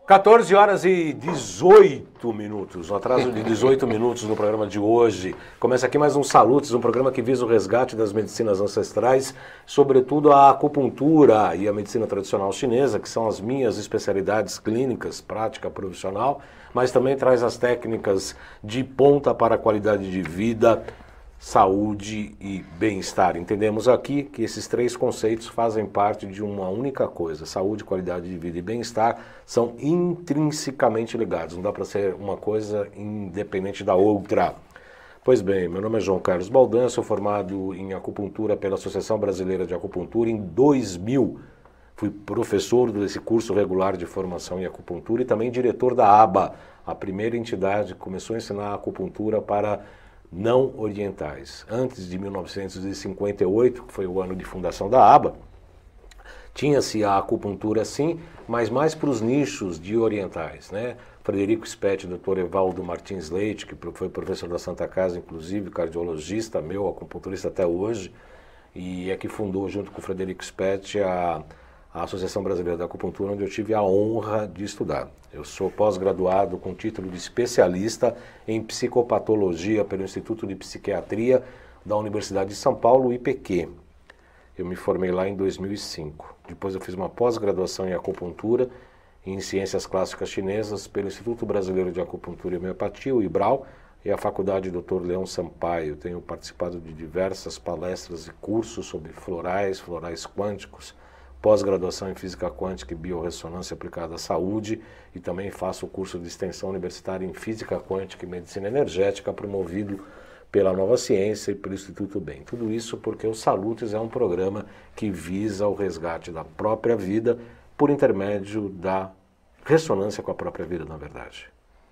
14 horas e 18 minutos, um atraso de 18 minutos no programa de hoje. Começa aqui mais um Salutos, um programa que visa o resgate das medicinas ancestrais, sobretudo a acupuntura e a medicina tradicional chinesa, que são as minhas especialidades clínicas, prática profissional, mas também traz as técnicas de ponta para a qualidade de vida, saúde e bem-estar. Entendemos aqui que esses três conceitos fazem parte de uma única coisa. Saúde, qualidade de vida e bem-estar são intrinsecamente ligados. Não dá para ser uma coisa independente da outra. Pois bem, meu nome é João Carlos Baldan, sou formado em acupuntura pela Associação Brasileira de Acupuntura em 2000. Fui professor desse curso regular de formação em acupuntura e também diretor da ABA, a primeira entidade que começou a ensinar acupuntura para não orientais. Antes de 1958, que foi o ano de fundação da ABA, tinha-se a acupuntura sim, mas mais para os nichos de orientais, né? Frederico Spetti, Dr. Evaldo Martins Leite, que foi professor da Santa Casa, inclusive cardiologista meu, acupunturista até hoje, e é que fundou junto com o Frederico Spetti a Associação Brasileira da Acupuntura, onde eu tive a honra de estudar. Eu sou pós-graduado com título de especialista em psicopatologia pelo Instituto de Psiquiatria da Universidade de São Paulo, IPQ. Eu me formei lá em 2005. Depois eu fiz uma pós-graduação em acupuntura e em ciências clássicas chinesas pelo Instituto Brasileiro de Acupuntura e Homeopatia, o IBRAU, e a Faculdade Dr. Leão Sampaio. Tenho participado de diversas palestras e cursos sobre florais quânticos, pós-graduação em Física Quântica e Biorressonância aplicada à saúde e também faço o curso de extensão universitária em Física Quântica e Medicina Energética promovido pela Nova Ciência e pelo Instituto Bem. Tudo isso porque o Salutos é um programa que visa o resgate da própria vida por intermédio da ressonância com a própria vida, na verdade.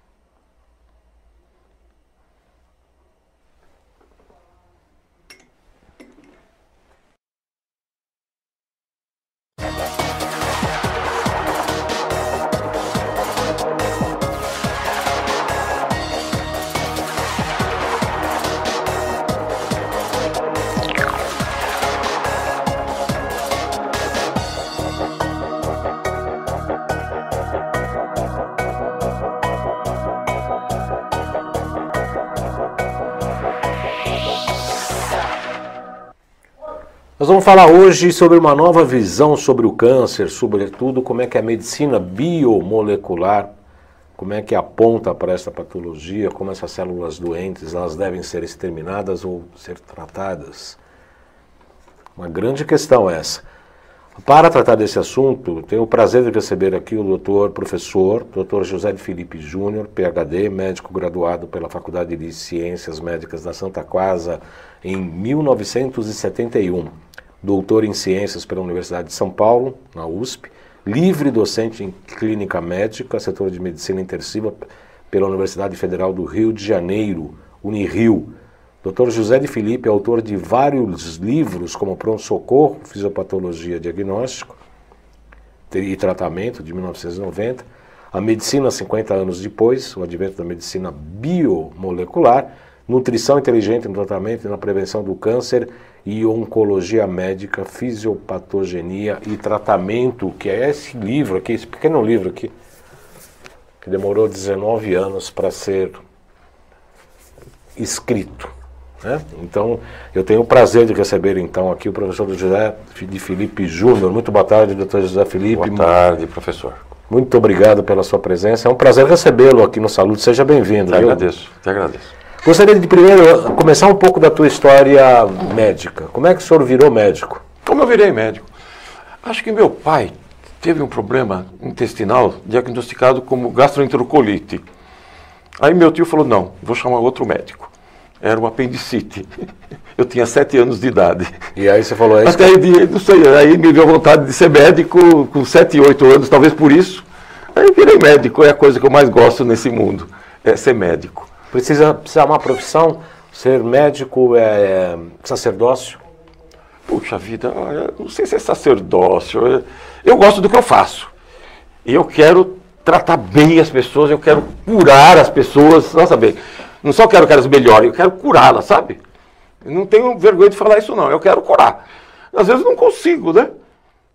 Nós vamos falar hoje sobre uma nova visão sobre o câncer, sobretudo como é que a medicina biomolecular, como é que aponta para essa patologia, como essas células doentes elas devem ser exterminadas ou ser tratadas. Uma grande questão essa. Para tratar desse assunto, tenho o prazer de receber aqui o professor Dr. José Felipe Júnior, PhD, médico graduado pela Faculdade de Ciências Médicas da Santa Casa em 1971. Doutor em Ciências pela Universidade de São Paulo, na USP, livre docente em Clínica Médica, setor de Medicina Intensiva pela Universidade Federal do Rio de Janeiro, Unirio. Dr. José de Felipe é autor de vários livros, como Pronto-Socorro, Fisiopatologia, Diagnóstico e Tratamento, de 1990, A Medicina 50 anos depois, o advento da medicina biomolecular, Nutrição inteligente no tratamento e na prevenção do câncer e Oncologia médica, Fisiopatogenia e tratamento, que é esse livro aqui, esse pequeno livro aqui, que demorou 19 anos para ser escrito, né? Então, eu tenho o prazer de receber então aqui o professor José de Felipe Júnior. Muito boa tarde, doutor José Felipe. Boa tarde, professor. Muito obrigado pela sua presença. É um prazer recebê-lo aqui no Saúde. Seja bem-vindo. Te agradeço. Gostaria de primeiro começar um pouco da tua história médica. Como é que o senhor virou médico? Como eu virei médico? Acho que meu pai teve um problema intestinal diagnosticado como gastroenterocolite. Aí meu tio falou, não, vou chamar outro médico. Era uma apendicite. Eu tinha 7 anos de idade. E aí você falou isso? Até aí, não sei, aí me deu vontade de ser médico com 7, 8 anos, talvez por isso. Aí virei médico, é a coisa que eu mais gosto nesse mundo, é ser médico. Precisa uma profissão? Ser médico é sacerdócio? Puxa vida, não sei se é sacerdócio. Eu gosto do que eu faço. E eu quero tratar bem as pessoas, eu quero curar as pessoas. Nossa, bem, não só quero que elas melhorem, eu quero curá-las, sabe? Eu não tenho vergonha de falar isso não, eu quero curar. Às vezes eu não consigo, né?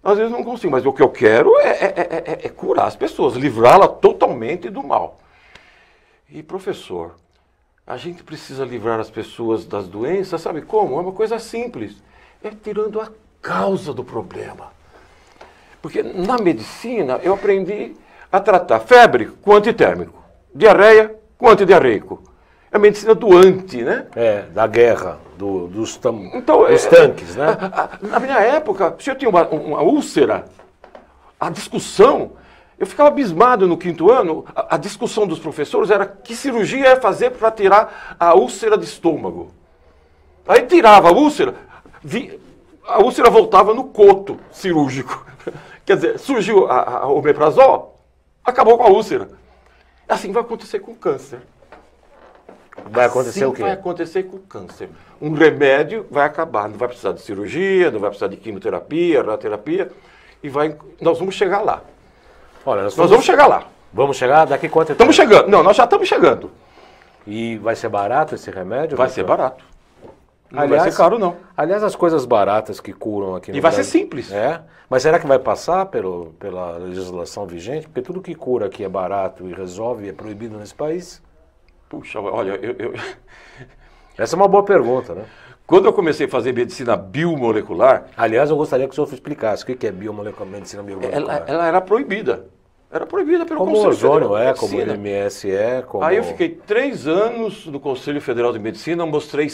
Às vezes não consigo, mas o que eu quero é curar as pessoas, livrá-la totalmente do mal. E professor, a gente precisa livrar as pessoas das doenças, sabe como? É uma coisa simples, é tirando a causa do problema. Porque na medicina eu aprendi a tratar febre com antitérmico, diarreia com antidiarreico. É a medicina do anti, né? Da guerra, dos então, tanques, né? Na minha época, se eu tinha uma úlcera, a discussão, eu ficava abismado no 5º ano, a discussão dos professores era que cirurgia ia fazer para tirar a úlcera de estômago. Aí tirava a úlcera voltava no coto cirúrgico. Quer dizer, surgiu a omeprazol, acabou com a úlcera. Assim vai acontecer com o câncer. Vai acontecer o quê? Vai acontecer com o câncer. Um remédio vai acabar, não vai precisar de cirurgia, não vai precisar de quimioterapia, radioterapia, e nós vamos chegar lá. Olha, nós vamos chegar lá. Vamos chegar? Daqui quanto tempo? Estamos chegando. Não, nós já estamos chegando. E vai ser barato esse remédio? Vai ser barato. Não Aliás, vai ser caro, não. Aliás, as coisas baratas que curam aqui no E vai Brasil, ser simples. Mas será que vai passar pela legislação vigente? Porque tudo que cura aqui é barato e resolve é proibido nesse país? Puxa, olha, Essa é uma boa pergunta, né? Quando eu comecei a fazer medicina biomolecular... Aliás, eu gostaria que o senhor explicasse o que é medicina biomolecular. Ela era proibida. Era proibida pelo Conselho Federal de Medicina. como o MS como... Aí eu fiquei 3 anos no Conselho Federal de Medicina, mostrei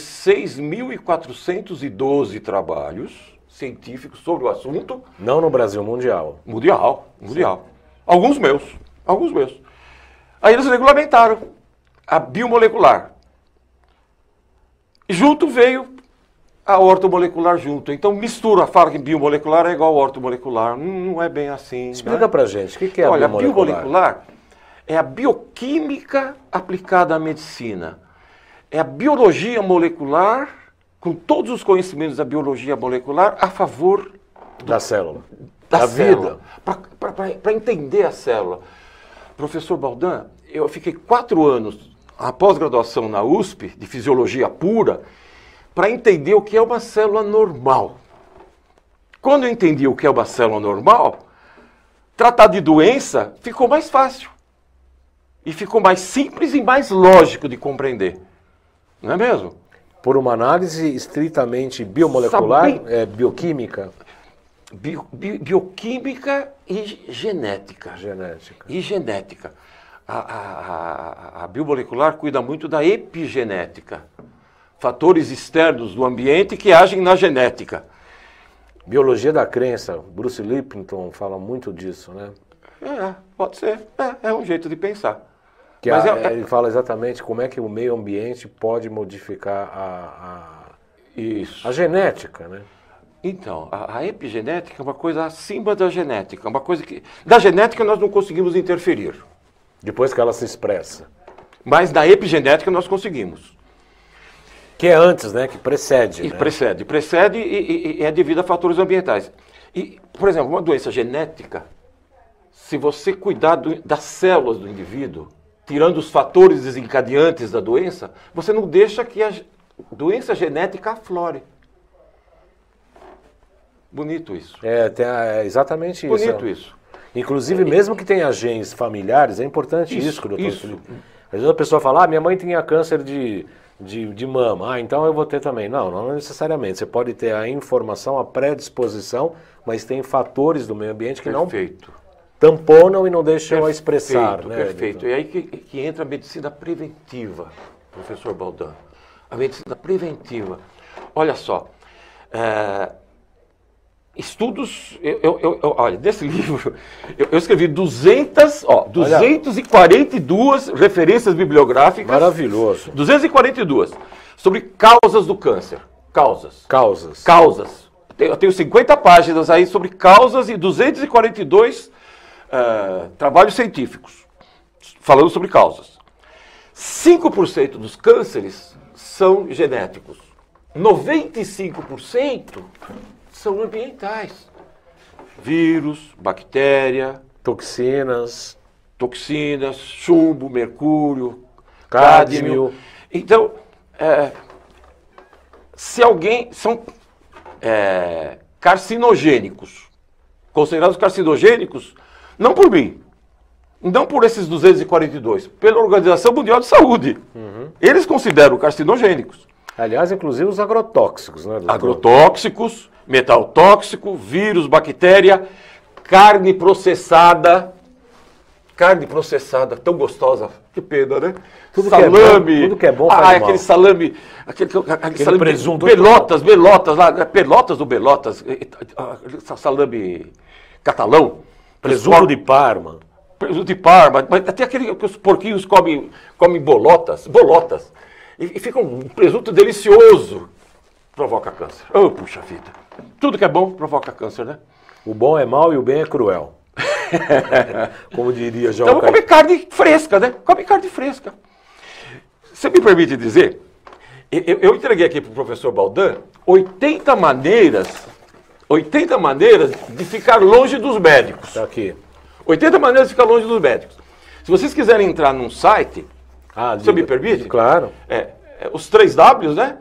6.412 trabalhos científicos sobre o assunto. Não no Brasil, mundial. Mundial. Alguns meus. Aí eles regulamentaram a biomolecular. E junto veio a ortomolecular junto. Então mistura, fala que biomolecular é igual a ortomolecular. Não é bem assim. Explica pra gente, o que é a biomolecular? Olha, a biomolecular é a bioquímica aplicada à medicina. É a biologia molecular, com todos os conhecimentos da biologia molecular, a favor da célula. Da vida. Para entender a célula. Professor Baldan, eu fiquei 4 anos, a pós-graduação na USP, de fisiologia pura, para entender o que é uma célula normal. Quando eu entendi o que é uma célula normal, tratar de doença ficou mais fácil. E ficou mais simples e mais lógico de compreender. Não é mesmo? Por uma análise estritamente biomolecular, bioquímica? Bioquímica e genética. A biomolecular cuida muito da epigenética. Fatores externos do ambiente que agem na genética. Biologia da crença. Bruce Lipton fala muito disso, né? Pode ser. É um jeito de pensar. Mas ele fala exatamente como é que o meio ambiente pode modificar a genética, né? Então, a epigenética é uma coisa acima da genética. Uma coisa que... Da genética nós não conseguimos interferir. Depois que ela se expressa. Mas da epigenética nós conseguimos. Que é antes, né? Que precede. Né? Precede e é devido a fatores ambientais. E, por exemplo, uma doença genética, se você cuidar das células do indivíduo, tirando os fatores desencadeantes da doença, você não deixa que a doença genética aflore. Bonito isso. É exatamente isso. Bonito isso. Inclusive, mesmo que tenha genes familiares, é importante isso, doutor Felipe. Às vezes a pessoa fala, minha mãe tinha câncer de mama, então eu vou ter também. Não necessariamente. Você pode ter a informação, a predisposição, mas tem fatores do meio ambiente que não tamponam e não deixam a expressar. Perfeito. E aí que entra a medicina preventiva, professor Baldan. A medicina preventiva. Olha só, estudos, olha, desse livro, eu escrevi 242 referências bibliográficas. Maravilhoso. 242, sobre causas do câncer. Causas. Eu tenho 50 páginas aí sobre causas e 242 trabalhos científicos, falando sobre causas. 5% dos cânceres são genéticos. 95% são ambientais. Vírus, bactéria, toxinas, chumbo, mercúrio, cádmio. Então, se alguém são carcinogênicos, considerados carcinogênicos, não por mim, não por esses 242, pela Organização Mundial de Saúde. Eles consideram carcinogênicos. Aliás, inclusive os agrotóxicos, né, doutor? Agrotóxicos, metal tóxico, vírus, bactéria, carne processada, tão gostosa, que pena, né? Salame, tudo que é bom faz mal. aquele salame, aquele salame, presunto. Pelotas lá, Pelotas ou Belotas, salame catalão. Presunto de Parma. Presunto de Parma, mas até aquele que os porquinhos comem bolotas, e fica um presunto delicioso. Provoca câncer. Oh, puxa vida. Tudo que é bom provoca câncer, né? O bom é mau e o bem é cruel. Como diria João Então, come carne fresca, né? Come carne fresca. Você me permite dizer, eu entreguei aqui para o professor Baldan 80 maneiras de ficar longe dos médicos. Está aqui. 80 maneiras de ficar longe dos médicos. Se vocês quiserem entrar num site, você me permite? Claro. Os 3 Ws, né?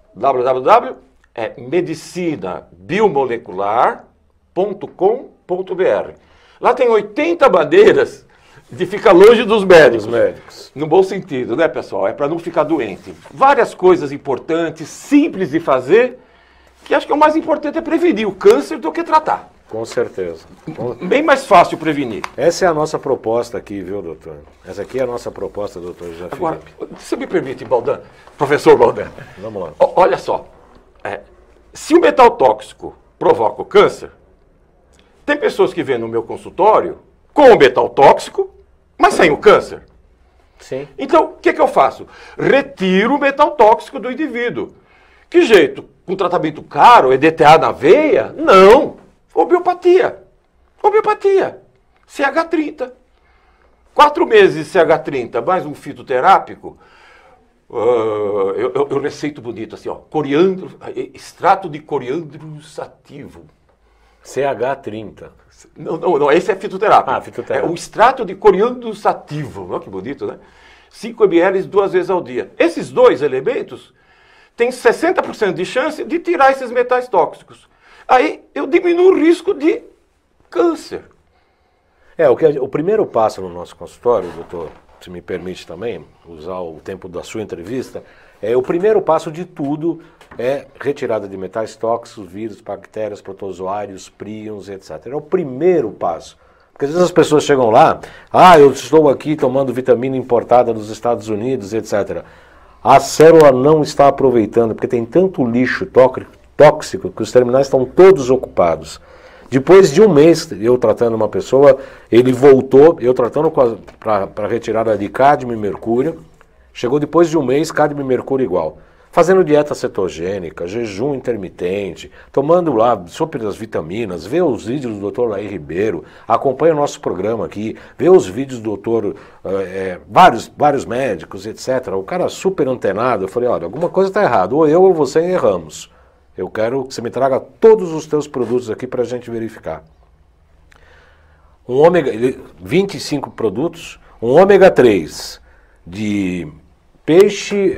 medicinabiomolecular.com.br. Lá tem 80 maneiras de ficar longe dos médicos. No bom sentido, né, pessoal? É para não ficar doente. Várias coisas importantes, simples de fazer, que acho que o mais importante é prevenir o câncer do que tratar. Com certeza. Bem mais fácil prevenir. Essa é a nossa proposta aqui, viu, doutor? Essa aqui é a nossa proposta, doutor José Agora, Felipe. você me permite, Baldan, professor Baldan. Vamos lá. Olha só, se o metal tóxico provoca o câncer, tem pessoas que vêm no meu consultório com o metal tóxico, mas sem o câncer. Sim. Então, o que eu faço? Retiro o metal tóxico do indivíduo. Que jeito? Com tratamento caro, EDTA na veia? Não. Homeopatia. CH30. 4 meses de CH30, mais um fitoterápico. Eu receito bonito assim, ó. Coriandro, extrato de coriandro sativo. CH30. Não, esse é fitoterápico. Fitoterápico. É o extrato de coriandro sativo. Olha que bonito, né? 5 ml 2 vezes ao dia. Esses 2 elementos têm 60% de chance de tirar esses metais tóxicos. Aí eu diminuo o risco de câncer. O primeiro passo no nosso consultório, doutor, se me permite também usar o tempo da sua entrevista, o primeiro passo de tudo é retirada de metais tóxicos, vírus, bactérias, protozoários, príons, etc. É o primeiro passo. Porque às vezes as pessoas chegam lá, eu estou aqui tomando vitamina importada dos Estados Unidos, etc. A célula não está aproveitando, porque tem tanto lixo tóxico que os terminais estão todos ocupados. Depois de um mês, eu tratando uma pessoa, ele voltou, eu tratando para retirada de cádmio e mercúrio, chegou depois de um mês, cádmio e mercúrio igual. Fazendo dieta cetogênica, jejum intermitente, tomando lá super as vitaminas, vê os vídeos do Dr. Laí Ribeiro, acompanha o nosso programa aqui, vê os vídeos do doutor, vários médicos, etc. O cara super antenado, eu falei, olha, alguma coisa está errada, ou eu ou você erramos. Eu quero que você me traga todos os teus produtos aqui para a gente verificar. 25 produtos, um ômega 3 de peixe,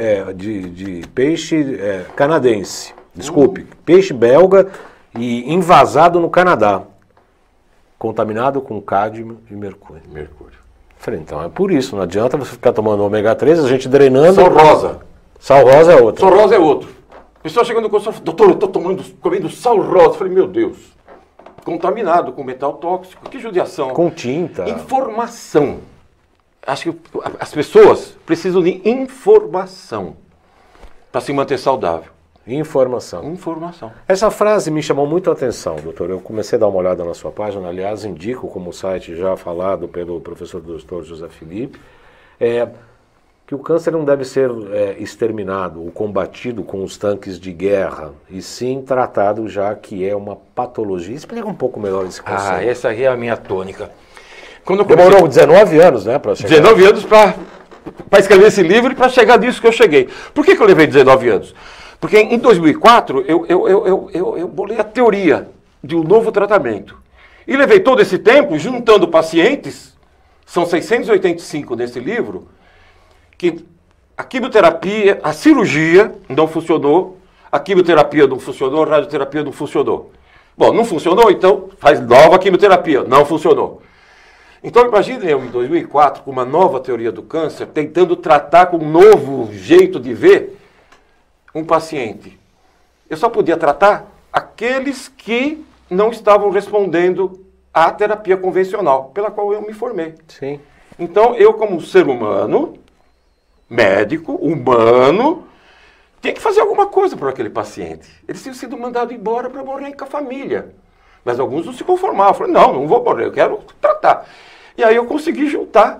canadense, peixe belga e invasado no Canadá, contaminado com cádmio e mercúrio. Falei, então é por isso, não adianta você ficar tomando ômega 3, a gente drenando... Sal rosa. Sal rosa é outro. Sal rosa é outro. O pessoal chegando no consultório, doutor, eu estou comendo sal rosa. Eu falei, meu Deus, contaminado com metal tóxico, que judiação. Com tinta. Informação. Acho que as pessoas precisam de informação para se manter saudável. Informação. Essa frase me chamou muito a atenção, doutor. Eu comecei a dar uma olhada na sua página, aliás, indico como site já falado pelo professor Dr. José Felipe, que o câncer não deve ser exterminado ou combatido com os tanques de guerra, e sim tratado, já que é uma patologia. Explica um pouco melhor esse conceito. Essa aqui é a minha tônica. Demorou 19 anos, né, para chegar. 19 anos para escrever esse livro e para chegar nisso que eu cheguei. Por que eu levei 19 anos? Porque em 2004 eu bolei a teoria de um novo tratamento. E levei todo esse tempo juntando pacientes, são 685 nesse livro, que a quimioterapia, a cirurgia não funcionou, a quimioterapia não funcionou, a radioterapia não funcionou. Bom, não funcionou, então faz nova quimioterapia. Não funcionou. Então imagine eu em 2004 com uma nova teoria do câncer, tentando tratar com um novo jeito de ver um paciente. Eu só podia tratar aqueles que não estavam respondendo à terapia convencional, pela qual eu me formei. Sim. Então eu, como ser humano, médico, humano, tinha que fazer alguma coisa por aquele paciente. Eles tinham sido mandados embora para morrer com a família. Mas alguns não se conformavam. Falaram, não vou morrer, eu quero tratar. E aí eu consegui juntar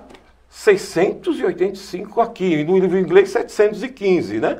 685 aqui, no livro inglês 715, né?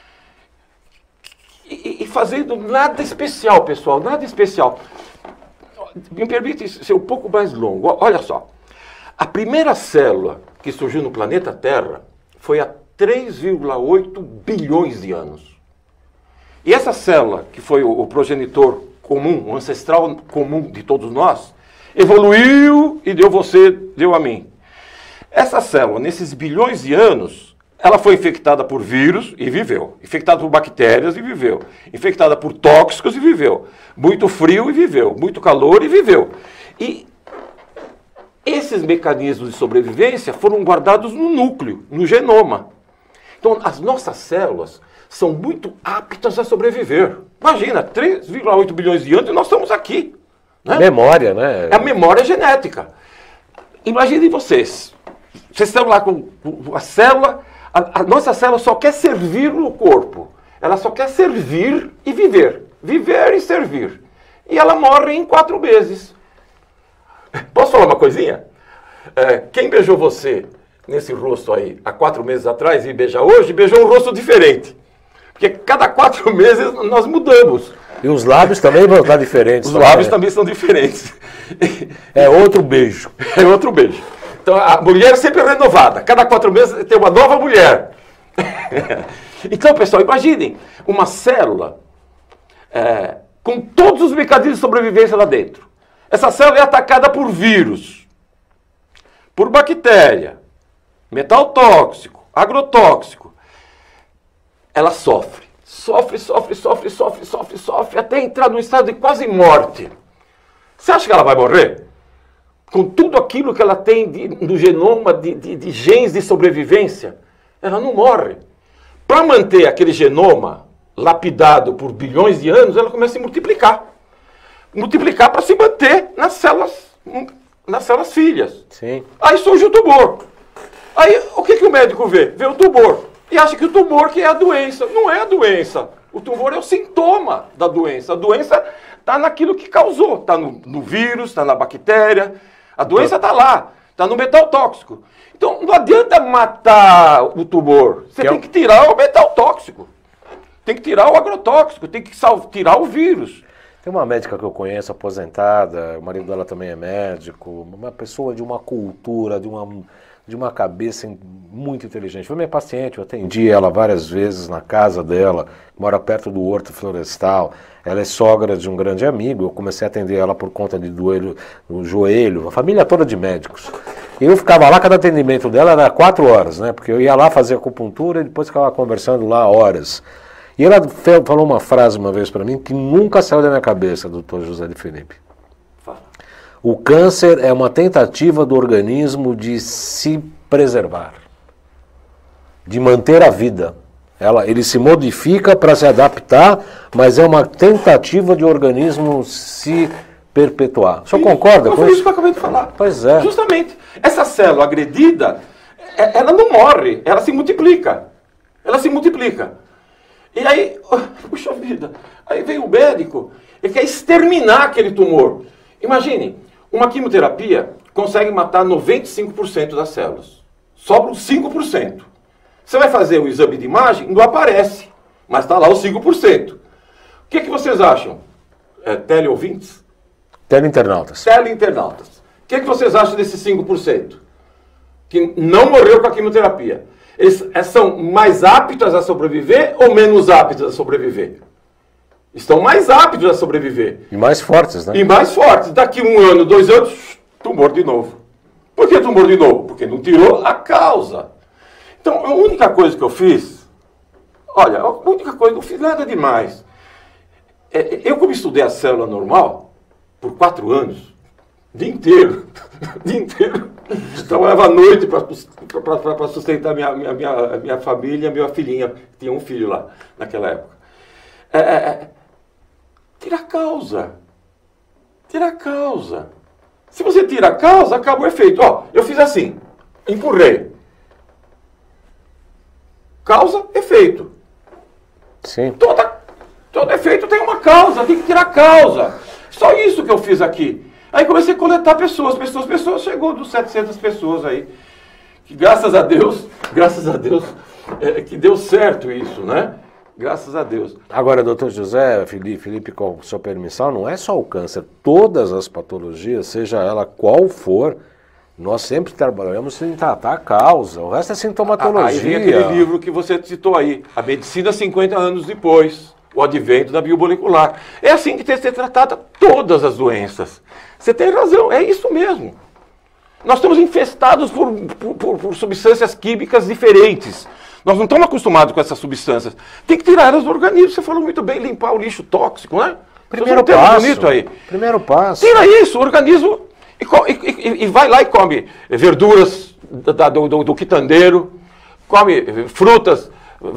E fazendo nada especial, pessoal, nada especial. Me permite ser um pouco mais longo. Olha só, a primeira célula que surgiu no planeta Terra foi há 3,8 bilhões de anos. E essa célula, que foi o progenitor comum, o ancestral comum de todos nós, evoluiu e deu você, deu a mim. Essa célula, nesses bilhões de anos, ela foi infectada por vírus e viveu. Infectada por bactérias e viveu. Infectada por tóxicos e viveu. Muito frio e viveu. Muito calor e viveu. E esses mecanismos de sobrevivência foram guardados no núcleo, no genoma. Então, as nossas células são muito aptas a sobreviver. Imagina, 3,8 bilhões de anos e nós estamos aqui. Né? Memória, né? É a memória genética. Imaginem vocês. Vocês estão lá com a célula. A nossa célula só quer servir no corpo. Ela só quer servir e viver. Viver e servir. E ela morre em 4 meses. Posso falar uma coisinha? Quem beijou você nesse rosto aí há 4 meses atrás e beija hoje, beijou um rosto diferente. Porque cada 4 meses nós mudamos. E os lábios também vão estar diferentes. Os lábios também são diferentes. É outro beijo. É outro beijo. Então a mulher é sempre renovada. Cada 4 meses tem uma nova mulher. Então, pessoal, imaginem uma célula com todos os mecanismos de sobrevivência lá dentro. Essa célula é atacada por vírus, por bactéria, metal tóxico, agrotóxico. Ela sofre, até entrar num estado de quase morte. Você acha que ela vai morrer? Com tudo aquilo que ela tem no genoma de genes de sobrevivência, ela não morre. Para manter aquele genoma lapidado por bilhões de anos, ela começa a se multiplicar. Multiplicar para se manter nas células filhas. Sim. Aí surge o tumor. Aí o que o médico vê? Vê o tumor. E acha que o tumor que é a doença. Não é a doença. O tumor é o sintoma da doença. A doença está naquilo que causou. Está no vírus, está na bactéria. A doença está lá. Está no metal tóxico. Então não adianta matar o tumor. Você tem que tirar o metal tóxico. Tem que tirar o agrotóxico. Tem que tirar o vírus. Tem uma médica que eu conheço, aposentada, o marido dela também é médico, uma pessoa de uma cultura, de uma cabeça muito inteligente. Foi minha paciente, eu atendi ela várias vezes na casa dela, mora perto do Horto Florestal. Ela é sogra de um grande amigo, eu comecei a atender ela por conta do joelho, a família toda de médicos. E eu ficava lá, cada atendimento dela era 4 horas, né? Porque eu ia lá fazer acupuntura e depois ficava conversando lá horas. E ela falou uma frase uma vez para mim que nunca saiu da minha cabeça, doutor José de Felipe. O câncer é uma tentativa do organismo de se preservar, de manter a vida. Ele se modifica para se adaptar, mas é uma tentativa de o organismo se perpetuar. O senhor concorda com isso? Foi isso que eu acabei de falar. Pois é. Justamente. Essa célula agredida, ela não morre, ela se multiplica. Ela se multiplica. E aí, puxa vida, aí vem o médico, ele quer exterminar aquele tumor. Imagine, uma quimioterapia consegue matar 95% das células. Sobra os 5%. Você vai fazer o exame de imagem, não aparece, mas está lá os 5%. O que vocês acham? Teleouvintes? Teleinternautas. Teleinternautas. O que vocês acham desses 5%? Que não morreu com a quimioterapia. Eles são mais aptos a sobreviver ou menos aptos a sobreviver? Estão mais aptos a sobreviver. E mais fortes, né? E mais fortes. Daqui 1 ano, 2 anos, tumor de novo. Por que tumor de novo? Porque não tirou a causa. Então, a única coisa que eu fiz, olha, a única coisa, não fiz nada demais. Eu como estudei a célula normal, por 4 anos, dia inteiro, dia inteiro, trabalhava à noite para sustentar minha família, minha filhinha, tinha um filho lá, naquela época. Tira a causa. Tira a causa. Se você tira a causa, acaba o efeito. Ó, eu fiz assim, empurrei. Causa, efeito. Sim. Todo efeito tem uma causa, tem que tirar a causa. Só isso que eu fiz aqui. Aí comecei a coletar pessoas, chegou dos 700 pessoas aí. Que graças a Deus, que deu certo isso, né? Graças a Deus. Agora, doutor José, Felipe, com sua permissão, não é só o câncer. Todas as patologias, seja ela qual for, nós sempre trabalhamos em tratar a causa. O resto é sintomatologia. Aí vem aquele livro que você citou aí, A Medicina 50 anos depois, o advento da biomolecular. É assim que tem que ser tratada todas as doenças. Você tem razão, é isso mesmo. Nós estamos infestados por substâncias químicas diferentes. Nós não estamos acostumados com essas substâncias. Tem que tirar elas do organismo. Você falou muito bem, limpar o lixo tóxico, né? Primeiro passo. Bonito aí. Primeiro passo. Tira isso, o organismo, e vai lá e come verduras do quitandeiro, come frutas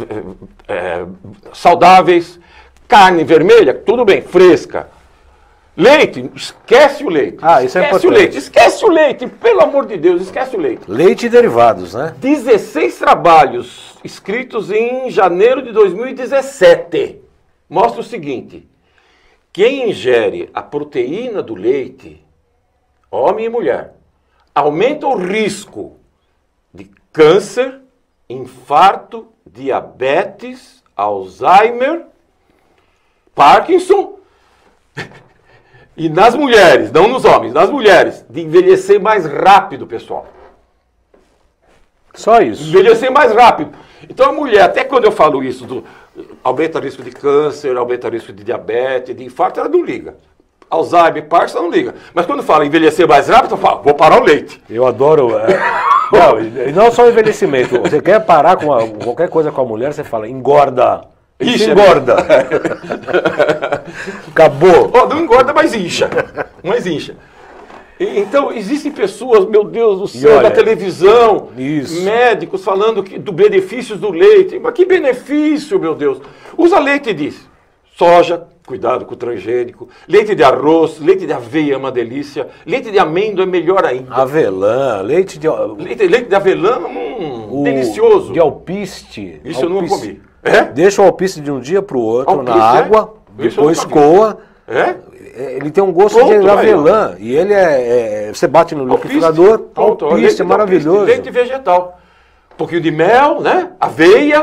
saudáveis, carne vermelha, tudo bem, fresca. Leite, esquece o leite. Isso é importante. Esquece o leite, pelo amor de Deus, esquece o leite. Leite e derivados, né? 16 trabalhos escritos em janeiro de 2017 mostram o seguinte: quem ingere a proteína do leite, homem e mulher, aumenta o risco de câncer, infarto, diabetes, Alzheimer, Parkinson. E nas mulheres, não nos homens, nas mulheres, de envelhecer mais rápido, pessoal. Só isso. Envelhecer mais rápido. Então a mulher, até quando eu falo isso, aumenta o risco de câncer, aumenta o risco de diabetes, de infarto, ela não liga. Alzheimer, Parkinson, ela não liga. Mas quando fala envelhecer mais rápido, eu falo, vou parar o leite. Eu adoro... não só o envelhecimento. Você quer parar com qualquer coisa com a mulher, você fala, engorda. Incha, engorda. Acabou. Não engorda, mas incha. Mas incha. Então, existem pessoas, meu Deus do céu, olha, da televisão, isso. médicos falando dos benefícios do leite. Mas que benefício, meu Deus? Usa leite de soja, cuidado com o transgênico, leite de arroz, leite de aveia é uma delícia, leite de amêndoa é melhor ainda. Avelã, leite de avelã, delicioso. De alpiste. Isso eu não comi. Deixa o alpiste de um dia para o outro na água, depois coa. Ele tem um gosto de avelã. E ele você bate no liquidificador, alpiste, é maravilhoso. Leite vegetal. Um pouquinho de mel, né? Aveia.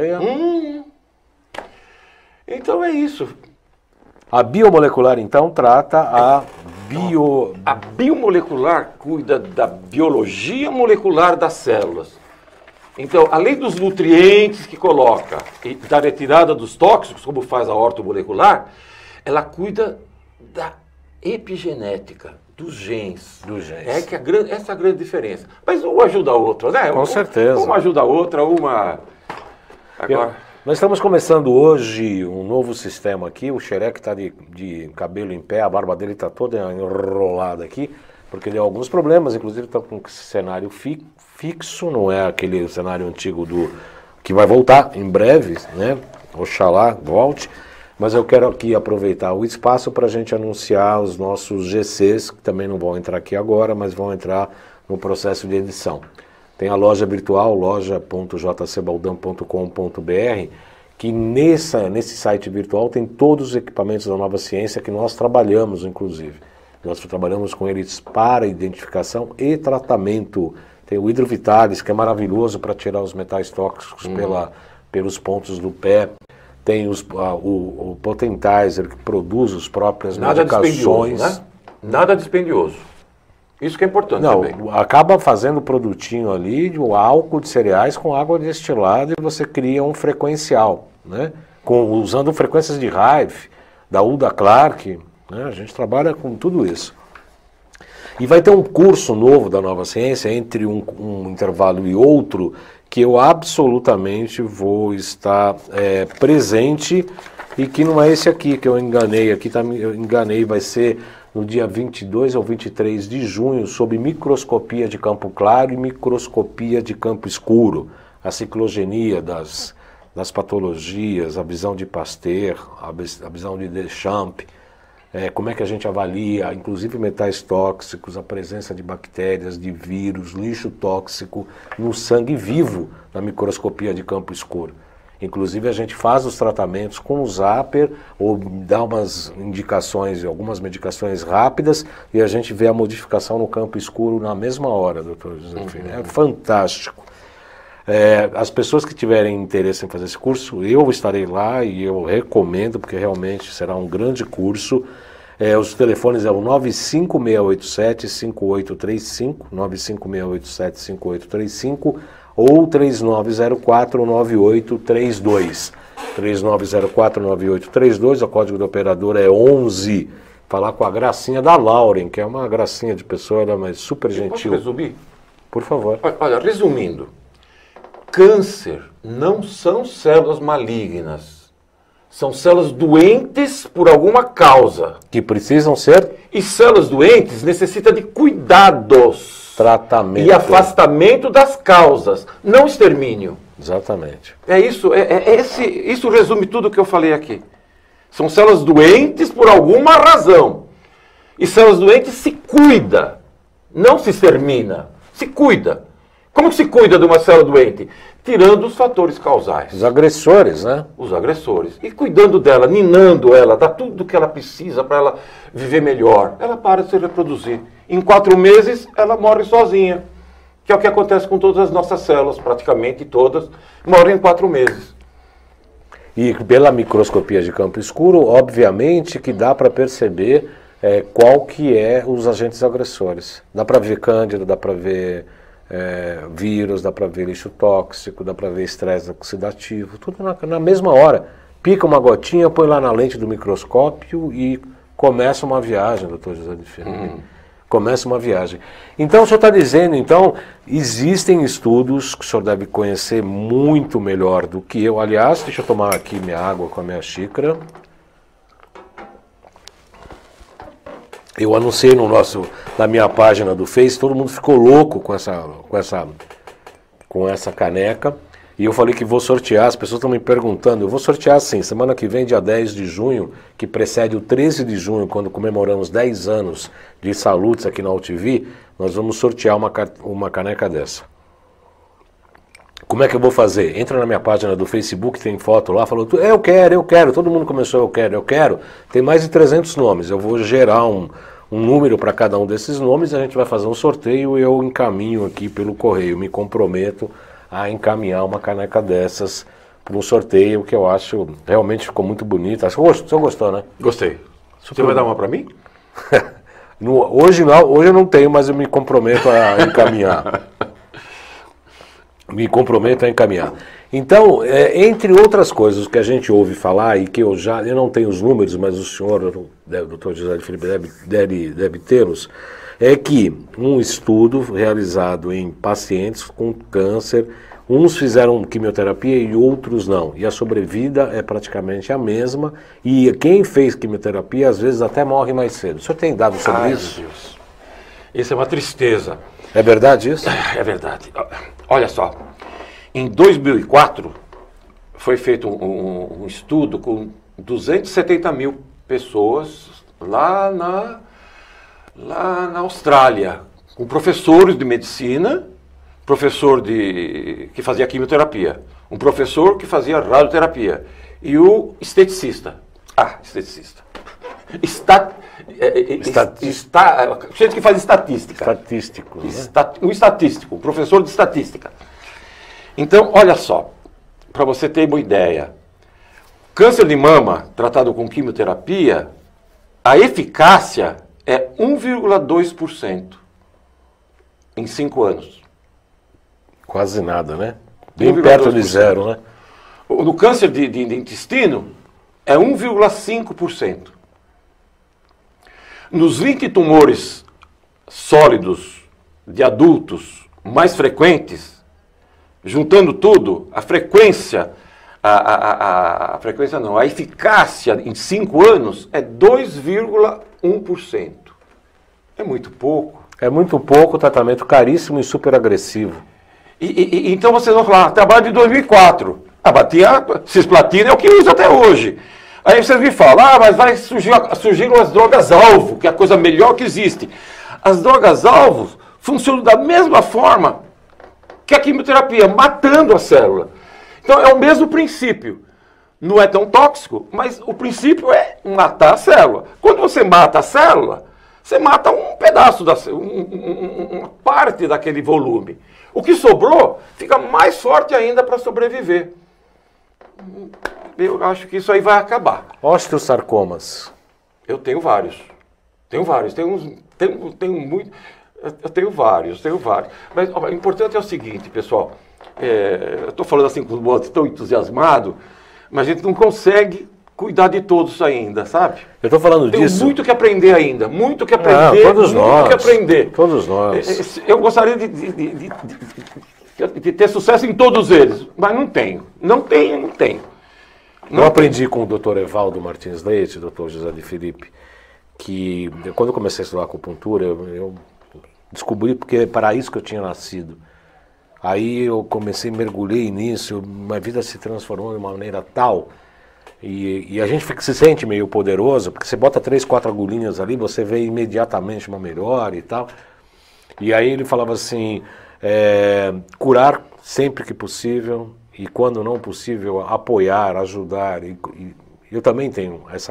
Então é isso. A biomolecular, então, trata A biomolecular cuida da biologia molecular das células. Então, além dos nutrientes que coloca e da retirada dos tóxicos, como faz a ortomolecular, ela cuida da epigenética, dos genes. Essa é a grande diferença. Mas uma ajuda a outra, né? Com certeza. Uma ajuda a outra, uma... Agora... Nós estamos começando hoje um novo sistema aqui. O Xerec está de cabelo em pé, a barba dele está toda enrolada aqui, porque deu alguns problemas, inclusive está com esse cenário fixo, não é aquele cenário antigo que vai voltar em breve, né? Oxalá volte. Mas eu quero aqui aproveitar o espaço para a gente anunciar os nossos GCs, que também não vão entrar aqui agora, mas vão entrar no processo de edição. Tem a loja virtual, loja.jcbaldão.com.br, que nesse site virtual tem todos os equipamentos da Nova Ciência que nós trabalhamos, inclusive. Nós trabalhamos com eles para identificação e tratamento. Tem o Hidrovitalis, que é maravilhoso para tirar os metais tóxicos pelos pontos do pé. Tem o Potentizer, que produz as próprias medicações. Né? Nada dispendioso. Isso que é importante também. Acaba fazendo produtinho ali, o álcool de cereais com água destilada, e você cria um frequencial, né? Usando frequências de Hive, da Uda Clark, né? A gente trabalha com tudo isso. E vai ter um curso novo da Nova Ciência, entre um intervalo e outro, que eu absolutamente vou estar presente e que não é esse aqui que eu enganei. Aqui eu enganei, vai ser no dia 22 ou 23 de junho, sob microscopia de campo claro e microscopia de campo escuro. A ciclogenia das patologias, a visão de Pasteur, a visão de Deschamps, como é que a gente avalia, inclusive metais tóxicos, a presença de bactérias, de vírus, lixo tóxico no sangue vivo na microscopia de campo escuro. Inclusive a gente faz os tratamentos com o Zapper ou dá umas indicações, algumas medicações rápidas e a gente vê a modificação no campo escuro na mesma hora, doutor José Filho. É fantástico. As pessoas que tiverem interesse em fazer esse curso, eu estarei lá e eu recomendo, porque realmente será um grande curso. Os telefones é o 95687-5835, 95687-5835 ou 3904-9832. 3904-9832, o código do operador é 11. Falar com a gracinha da Lauren, que é uma gracinha de pessoa, ela é super gentil. Posso resumir? Por favor. Olha, resumindo. Câncer não são células malignas, são células doentes por alguma causa. Que precisam ser? E células doentes necessitam de cuidados. Tratamento. E afastamento das causas, não extermínio. Exatamente. É isso, isso resume tudo o que eu falei aqui. São células doentes por alguma razão. E células doentes se cuida, não se extermina, se cuida. Como que se cuida de uma célula doente? Tirando os fatores causais. Os agressores, né? Os agressores. E cuidando dela, ninando ela, dá tudo o que ela precisa para ela viver melhor. Ela para de se reproduzir. Em 4 meses, ela morre sozinha. Que é o que acontece com todas as nossas células, praticamente todas, morrem em 4 meses. E pela microscopia de campo escuro, obviamente que dá para perceber qual que é os agentes agressores. Dá para ver cândida, dá para ver vírus, dá para ver lixo tóxico, dá para ver estresse oxidativo, tudo na mesma hora. Pica uma gotinha, põe lá na lente do microscópio e começa uma viagem, doutor José de Firmino. Começa uma viagem. Então, o senhor está dizendo, então, existem estudos que o senhor deve conhecer muito melhor do que eu. Aliás, deixa eu tomar aqui minha água com a minha xícara. Eu anunciei na minha página do Face, todo mundo ficou louco com essa caneca. E eu falei que vou sortear, as pessoas estão me perguntando, eu vou sortear sim, semana que vem, dia 10 de junho, que precede o 13 de junho, quando comemoramos 10 anos de Salutes aqui na UTV, nós vamos sortear uma caneca dessa. Como é que eu vou fazer? Entra na minha página do Facebook, tem foto lá, falou, eu quero, todo mundo começou, eu quero. Tem mais de 300 nomes, eu vou gerar um número para cada um desses nomes, a gente vai fazer um sorteio e eu encaminho aqui pelo correio, me comprometo a encaminhar uma caneca dessas para um sorteio que eu acho realmente ficou muito bonito. Acho que o senhor gostou, né? Gostei. Você vai dar uma para mim? Hoje eu não tenho, mas eu me comprometo a encaminhar. Me comprometo a encaminhar. Então, entre outras coisas que a gente ouve falar e que eu não tenho os números, mas o senhor, o doutor José de Felipe, deve tê-los, é que um estudo realizado em pacientes com câncer, uns fizeram quimioterapia e outros não. E a sobrevida é praticamente a mesma. E quem fez quimioterapia, às vezes, até morre mais cedo. O senhor tem dados sobre isso? Deus. Isso é uma tristeza. É verdade isso? É verdade. Olha só, em 2004 foi feito um estudo com 270 mil pessoas lá na Austrália, com professores de medicina, professor que fazia quimioterapia, um professor que fazia radioterapia e o esteticista. Esteticista. Gente que faz estatística. Estatístico. Né? Um estatístico, um professor de estatística. Então, olha só, para você ter uma ideia, câncer de mama tratado com quimioterapia, a eficácia é 1,2% em 5 anos. Quase nada, né? Bem perto de zero, né? No câncer de intestino, é 1,5%. Nos 20 tumores sólidos de adultos mais frequentes, juntando tudo, a frequência, A frequência não, a eficácia em 5 anos é 2,1%. É muito pouco. É muito pouco, tratamento caríssimo e super agressivo. Então vocês vão falar, trabalho de 2004. Cisplatina é o que usa até hoje. Aí vocês me falam, mas surgiram as drogas-alvo, que é a coisa melhor que existe. As drogas-alvo funcionam da mesma forma que a quimioterapia, matando a célula. Então é o mesmo princípio. Não é tão tóxico, mas o princípio é matar a célula. Quando você mata a célula, você mata um pedaço, uma parte daquele volume. O que sobrou fica mais forte ainda para sobreviver. Eu acho que isso aí vai acabar. Osteosarcomas. Eu tenho vários. Tenho vários. Tenho muito. Eu tenho vários. Mas ó, o importante é o seguinte, pessoal. Eu estou falando assim com o modo tão entusiasmado, mas a gente não consegue cuidar de todos ainda, sabe? Eu estou falando disso. Tem muito que aprender ainda. Muito que aprender. Todos nós. Que aprender. Todos nós. Eu gostaria de ter sucesso em todos eles, mas não tenho. Não tenho. Eu aprendi com o Dr. Evaldo Martins Leite, Dr. José de Felipe, que quando eu comecei a estudar acupuntura, eu descobri porque é para isso que eu tinha nascido. Aí eu comecei, mergulhei nisso, minha vida se transformou de uma maneira tal, e a gente se sente meio poderoso, porque você bota 3, 4 agulhinhas ali, você vê imediatamente uma melhora e tal. E aí ele falava assim, curar sempre que possível, e quando não possível, apoiar, ajudar. E eu também tenho esse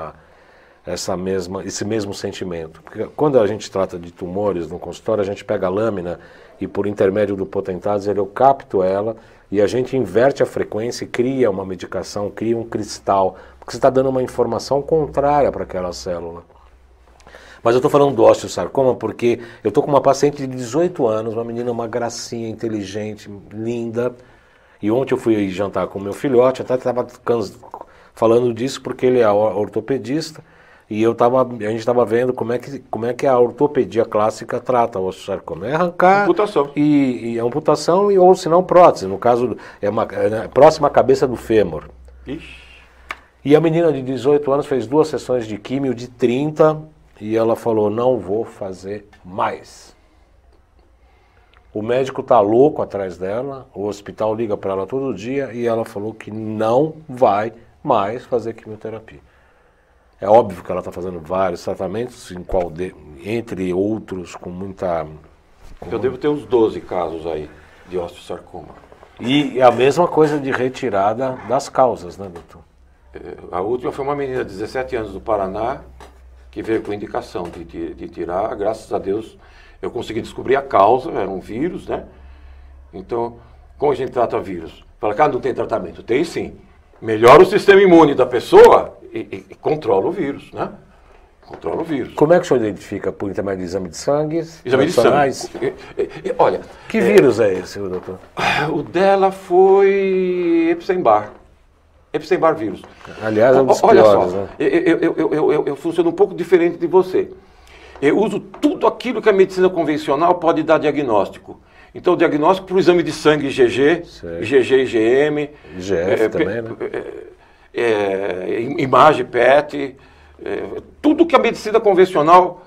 mesmo sentimento. Porque quando a gente trata de tumores no consultório, a gente pega a lâmina e por intermédio do Potentatis eu capto ela e a gente inverte a frequência e cria uma medicação, cria um cristal, porque você está dando uma informação contrária para aquela célula. Mas eu estou falando do osteosarcoma porque eu estou com uma paciente de 18 anos, uma menina, uma gracinha, inteligente, linda. E ontem eu fui jantar com o meu filhote, até estava falando disso porque ele é ortopedista, e a gente estava vendo como é que a ortopedia clássica trata o osteosarcoma. É arrancar amputação. E amputação, ou se não prótese, no caso é próxima à cabeça do fêmur. Ixi. E a menina de 18 anos fez 2 sessões de químio de 30 e ela falou, não vou fazer mais. O médico está louco atrás dela, o hospital liga para ela todo dia e ela falou que não vai mais fazer quimioterapia. É óbvio que ela está fazendo vários tratamentos, entre outros, com muita... Eu devo ter uns 12 casos aí de osteosarcoma. E a mesma coisa de retirada das causas, né, doutor? A última foi uma menina de 17 anos do Paraná, que veio com indicação de tirar, graças a Deus... Eu consegui descobrir a causa, era um vírus, né? Então, como a gente trata vírus? Fala, cara, não tem tratamento. Tem sim. Melhora o sistema imune da pessoa e controla o vírus, né? Controla o vírus. Como é que o senhor identifica por intermédio de exame de sangue? Exame de sangue. Olha... Que vírus é esse, doutor? O dela foi Epstein-Barr. Epstein-Barr vírus. Aliás, é um dos olha piores, só, né? eu funciono um pouco diferente de você. Eu uso tudo aquilo que a medicina convencional pode dar diagnóstico. Então, o diagnóstico para o exame de sangue IgG, IgG, IgM, IgF também, né? Imagem PET, tudo que a medicina convencional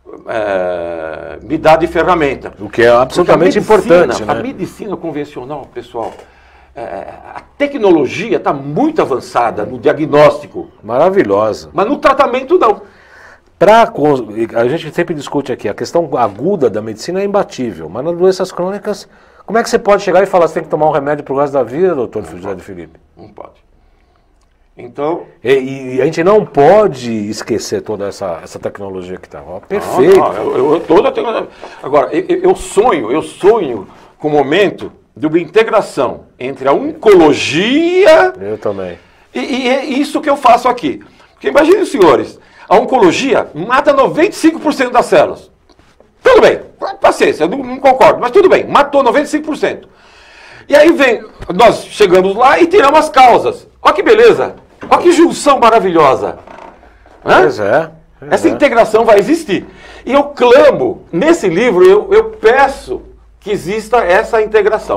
me dá de ferramenta. O que é absolutamente importante, né? A medicina convencional, pessoal, a tecnologia está muito avançada no diagnóstico. Maravilhosa. Mas no tratamento, não. A gente sempre discute aqui, a questão aguda da medicina é imbatível, mas nas doenças crônicas, como é que você pode chegar e falar que você tem que tomar um remédio pro resto da vida, doutor José de Felipe? Não pode. Então... E a gente não pode esquecer toda essa tecnologia que está. Perfeito. Agora, eu sonho com o momento de uma integração entre a oncologia... Eu também. E é isso que eu faço aqui. Porque imaginem, senhores... A oncologia mata 95% das células. Tudo bem, paciência, eu não concordo, mas tudo bem, matou 95%. E aí nós chegamos lá e tiramos as causas. Olha que beleza, olha que junção maravilhosa. Pois é. Essa integração vai existir. E eu clamo, nesse livro, eu peço que exista essa integração.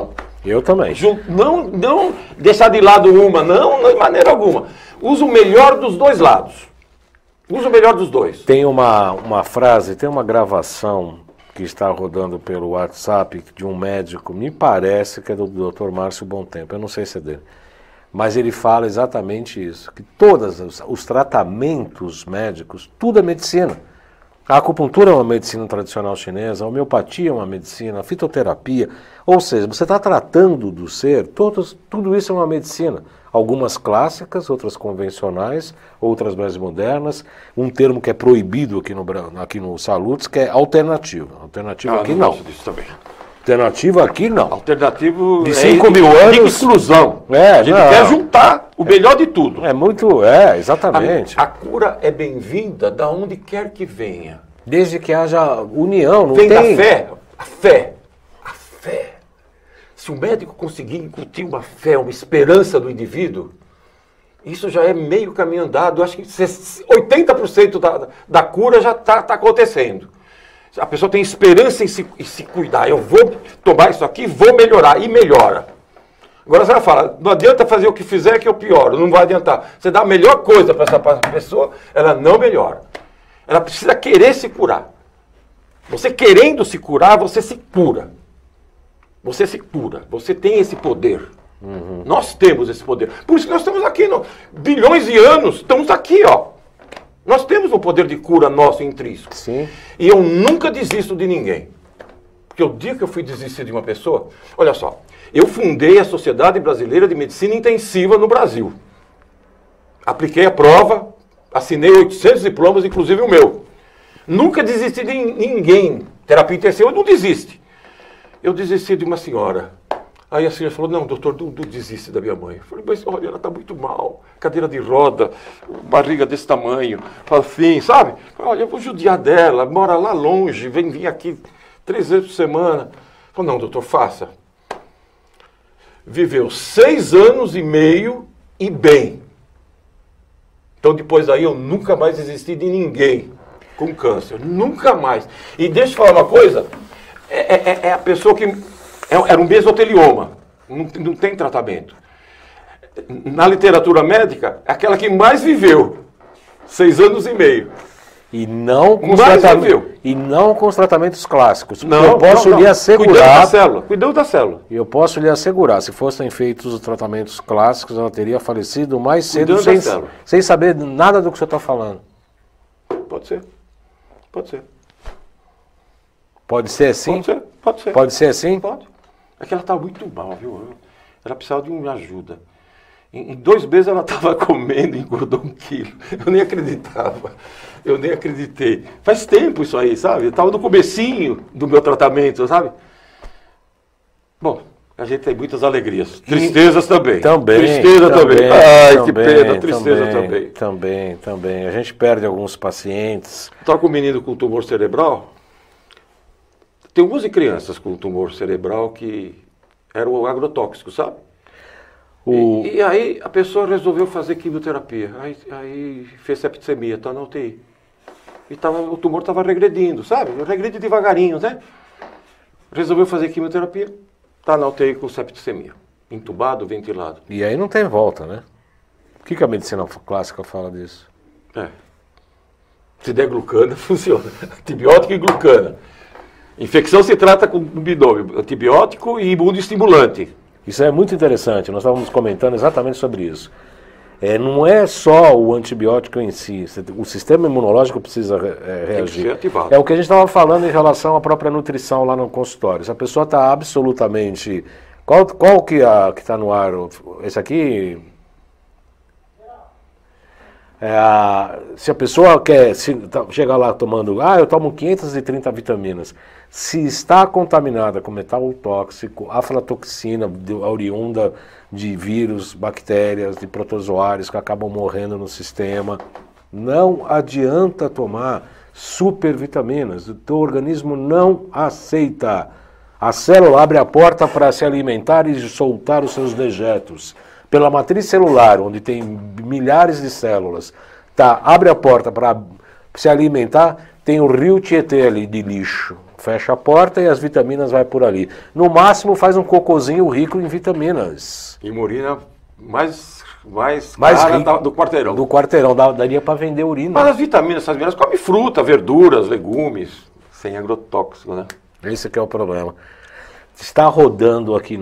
Eu também. Não deixar de lado uma, não de maneira alguma. Usa o melhor dos dois lados. Usa o melhor dos dois. Tem uma frase, tem uma gravação que está rodando pelo WhatsApp de um médico, me parece que é do Dr. Márcio Bontempo, eu não sei se é dele. Mas ele fala exatamente isso, que todos os tratamentos médicos, tudo é medicina. A acupuntura é uma medicina tradicional chinesa, a homeopatia é uma medicina, a fitoterapia, ou seja, você está tratando do ser, tudo isso é uma medicina. Algumas clássicas, outras convencionais, outras mais modernas, um termo que é proibido aqui no Salutes, que é alternativa. Alternativa aqui não. Disso também. Alternativa aqui não. Alternativo de 5 mil anos. De exclusão. A gente quer juntar o melhor de tudo. Exatamente. A cura é bem-vinda da onde quer que venha. Desde que haja união, não vem tem... da fé. A fé. Se o médico conseguir incutir uma fé, uma esperança no indivíduo, isso já é meio caminho andado. Eu acho que 80% da cura já está acontecendo. A pessoa tem esperança em se cuidar. Eu vou tomar isso aqui, vou melhorar. E melhora. Agora você vai falar, não adianta fazer o que fizer que eu pioro. Não vai adiantar. Você dá a melhor coisa para essa pessoa, ela não melhora. Ela precisa querer se curar. Você querendo se curar, você se cura. Você se cura. Você tem esse poder. Uhum. Nós temos esse poder. Por isso que nós estamos aqui, bilhões de anos, estamos aqui, ó. Nós temos um poder de cura nosso intrínseco. Sim. E eu nunca desisto de ninguém. Porque o dia que eu fui desistir de uma pessoa... Olha só, eu fundei a Sociedade Brasileira de Medicina Intensiva no Brasil. Apliquei a prova, assinei 800 diplomas, inclusive o meu. Nunca desisti de ninguém. Terapia intensiva não desiste. Eu desisti de uma senhora. Aí a senhora falou, não, doutor, não desiste da minha mãe. Eu falei, mas olha, ela está muito mal. Cadeira de roda, barriga desse tamanho. Assim, sabe? Olha, eu vou judiar dela, mora lá longe, vem vir aqui 3 vezes por semana. Eu falei, não, doutor, faça. Viveu 6 anos e meio e bem. Então depois daí eu nunca mais desisti de ninguém com câncer. Nunca mais. E deixa eu falar uma coisa. É a pessoa que... Era um mesotelioma, não tem tratamento. Na literatura médica, é aquela que mais viveu, 6 anos e meio. E não com os tratamentos clássicos. Eu posso lhe assegurar... Cuidando da célula. Eu posso lhe assegurar, se fossem feitos os tratamentos clássicos, ela teria falecido mais cedo sem saber nada do que você está falando. Pode ser. Pode ser assim? Pode ser. Pode ser assim? Pode. É que ela estava muito mal, viu? Ela precisava de uma ajuda. Em 2 meses ela estava comendo e engordou 1 quilo. Eu nem acreditava. Eu nem acreditei. Faz tempo isso aí, sabe? Eu estava no comecinho do meu tratamento, sabe? Bom, a gente tem muitas alegrias. Tristezas também. Tristeza também. Ai, que pena. Tristeza também. Também. A gente perde alguns pacientes. Estava com um menino com tumor cerebral. Tem 11 crianças com tumor cerebral que eram agrotóxicos, sabe? E aí a pessoa resolveu fazer quimioterapia. Aí fez septicemia, está na UTI. E o tumor estava regredindo, sabe? Regride devagarinho, né? Resolveu fazer quimioterapia, está na UTI com septicemia. Entubado, ventilado. E aí não tem volta, né? O que a medicina clássica fala disso? Se der glucana, funciona. Antibiótico e glucana. Infecção se trata com binômio, antibiótico e imunoestimulante. Isso é muito interessante, nós estávamos comentando exatamente sobre isso. Não é só o antibiótico em si, o sistema imunológico precisa reagir. Tem que ser ativado. É o que a gente estava falando em relação à própria nutrição lá no consultório. Se a pessoa está absolutamente... Qual que está no ar? Esse aqui... se a pessoa quer chegar lá tomando, eu tomo 530 vitaminas, se está contaminada com metal tóxico, aflatoxina oriunda de vírus, bactérias, de protozoários que acabam morrendo no sistema, não adianta tomar supervitaminas, o teu organismo não aceita. A célula abre a porta para se alimentar e soltar os seus dejetos. Pela matriz celular, onde tem milhares de células, abre a porta para se alimentar, tem o rio Tietê ali de lixo, fecha a porta e as vitaminas vai por ali. No máximo faz um cocôzinho rico em vitaminas. E urina mais cara do quarteirão. Do quarteirão, daria para vender urina. Mas as vitaminas, essas minerais, come fruta, verduras, legumes, sem agrotóxico, né? Esse que é o problema. Está rodando aqui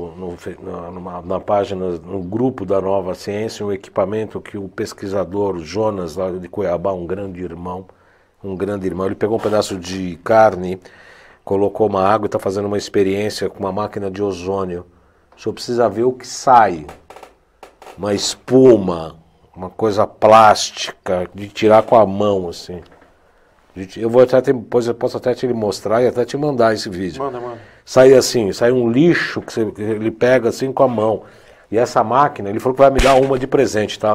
na página, no grupo da Nova Ciência, um equipamento que o pesquisador Jonas, lá de Cuiabá, um grande irmão, ele pegou um pedaço de carne, colocou uma água e está fazendo uma experiência com uma máquina de ozônio. Só precisa ver o que sai. Uma espuma, uma coisa plástica, de tirar com a mão, assim. Eu vou até depois eu posso até te mostrar e até te mandar esse vídeo. Manda. Sai assim, sai um lixo que ele pega assim com a mão. E essa máquina, ele falou que vai me dar uma de presente, tá?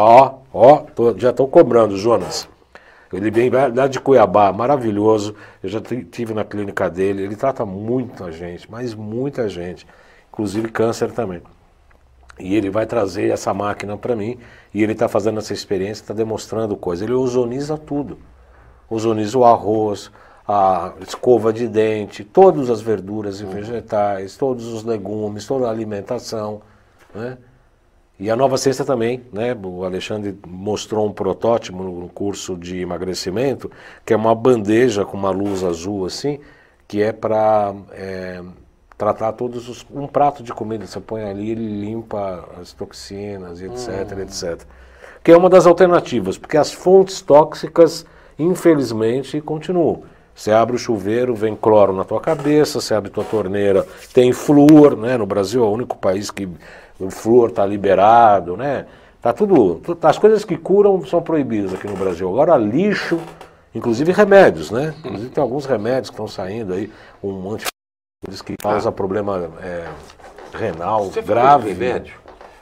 Já estou cobrando, Jonas. Ele vem lá de Cuiabá, maravilhoso. Eu já estive na clínica dele. Ele trata muita gente, mas muita gente, inclusive câncer também. E ele vai trazer essa máquina para mim. E ele está fazendo essa experiência, está demonstrando coisa. Ele ozoniza tudo. Ozoniza o arroz, a escova de dente, todas as verduras e vegetais, todos os legumes, toda a alimentação, né? E a Nova Ciência também, né? O Alexandre mostrou um protótipo no curso de emagrecimento, que é uma bandeja com uma luz azul assim, que é para tratar um prato de comida, você põe ali, ele limpa as toxinas, etc, etc. Que é uma das alternativas, porque as fontes tóxicas, infelizmente, continuam. Você abre o chuveiro, vem cloro na tua cabeça, você abre tua torneira, tem flúor, né? No Brasil é o único país que o flúor está liberado, né? Tá tudo, as coisas que curam são proibidas aqui no Brasil. Agora lixo, inclusive remédios, né? Inclusive tem alguns remédios que estão saindo aí, um antifúngico que causa problema renal Você grave. Remédio.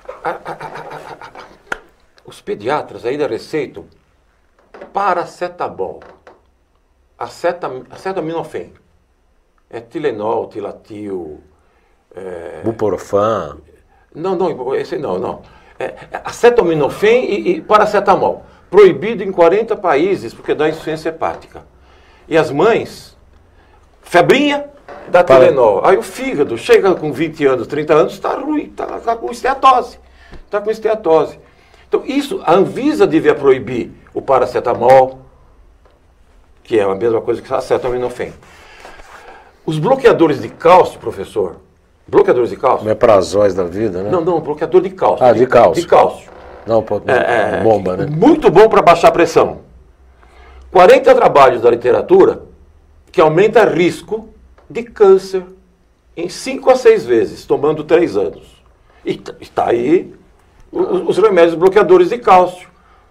Os pediatras ainda receitam paracetamol, acetaminofén, Tilenol, Tilatil, Buprofan. Não, esse não. Acetaminofén e paracetamol, proibido em 40 países porque dá insuficiência hepática. E as mães, febrinha, dá Tilenol. Aí o fígado chega com 20 anos, 30 anos, está ruim, está com esteatose. Então isso, a Anvisa devia proibir o paracetamol, que é a mesma coisa que acetaminofén. Os bloqueadores de cálcio, professor, bloqueadores de cálcio... Meprazóis da vida, né? Não, bloqueador de cálcio. Ah, de cálcio. De cálcio. Não, bomba, né? Muito bom para baixar a pressão. 40 trabalhos da literatura que aumenta risco de câncer em 5 a 6 vezes, tomando 3 anos. E está aí os remédios bloqueadores de cálcio.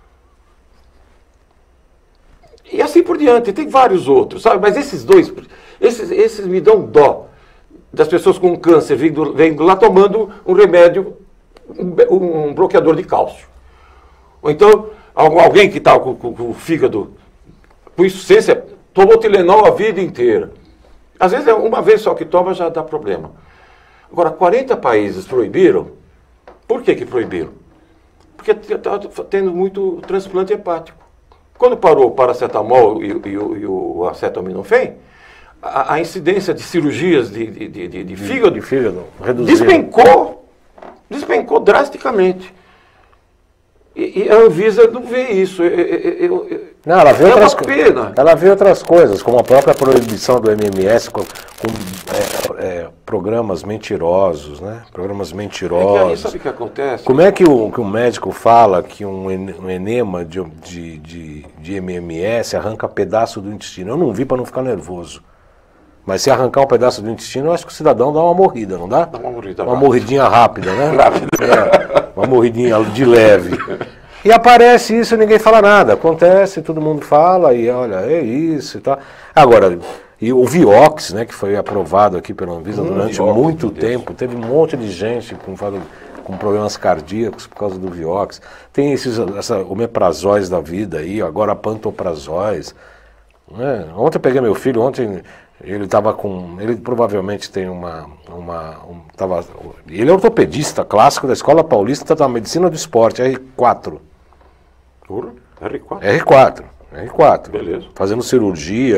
E assim por diante, tem vários outros, sabe? Mas esses dois, esses me dão dó das pessoas com câncer vêm lá tomando um remédio, um bloqueador de cálcio. Ou então, alguém que está com o fígado com insuficiência, tomou Tilenol a vida inteira. Às vezes, uma vez só que toma já dá problema. Agora, 40 países proibiram. Por que proibiram? Porque está tendo muito transplante hepático. Quando parou o paracetamol e o acetaminofén, a incidência de cirurgias de fígado despencou drasticamente. E a Anvisa não vê isso. Não, ela vê uma pena. Ela vê outras coisas, como a própria proibição do MMS com programas mentirosos, né? Programas mentirosos. Aí sabe o que acontece? Como é que o médico fala que um enema de MMS arranca pedaço do intestino? Eu não vi para não ficar nervoso. Mas se arrancar um pedaço do intestino, eu acho que o cidadão dá uma morrida, não dá? Dá uma morrida rápida. Morridinha rápida, né? Rápida. Uma morridinha de leve. E aparece isso e ninguém fala nada. Acontece, todo mundo fala e olha, é isso e tal. Agora, e o Vioxx, né, que foi aprovado aqui pela Anvisa durante muito tempo, teve um monte de gente com problemas cardíacos por causa do Vioxx. Tem esses omeprazóis da vida aí, agora pantoprazóis. Né? Ontem eu peguei meu filho, ele estava com... Ele provavelmente tem ele é ortopedista clássico da Escola Paulista da Medicina do Esporte, R4. R4? R4. Beleza. Fazendo cirurgia.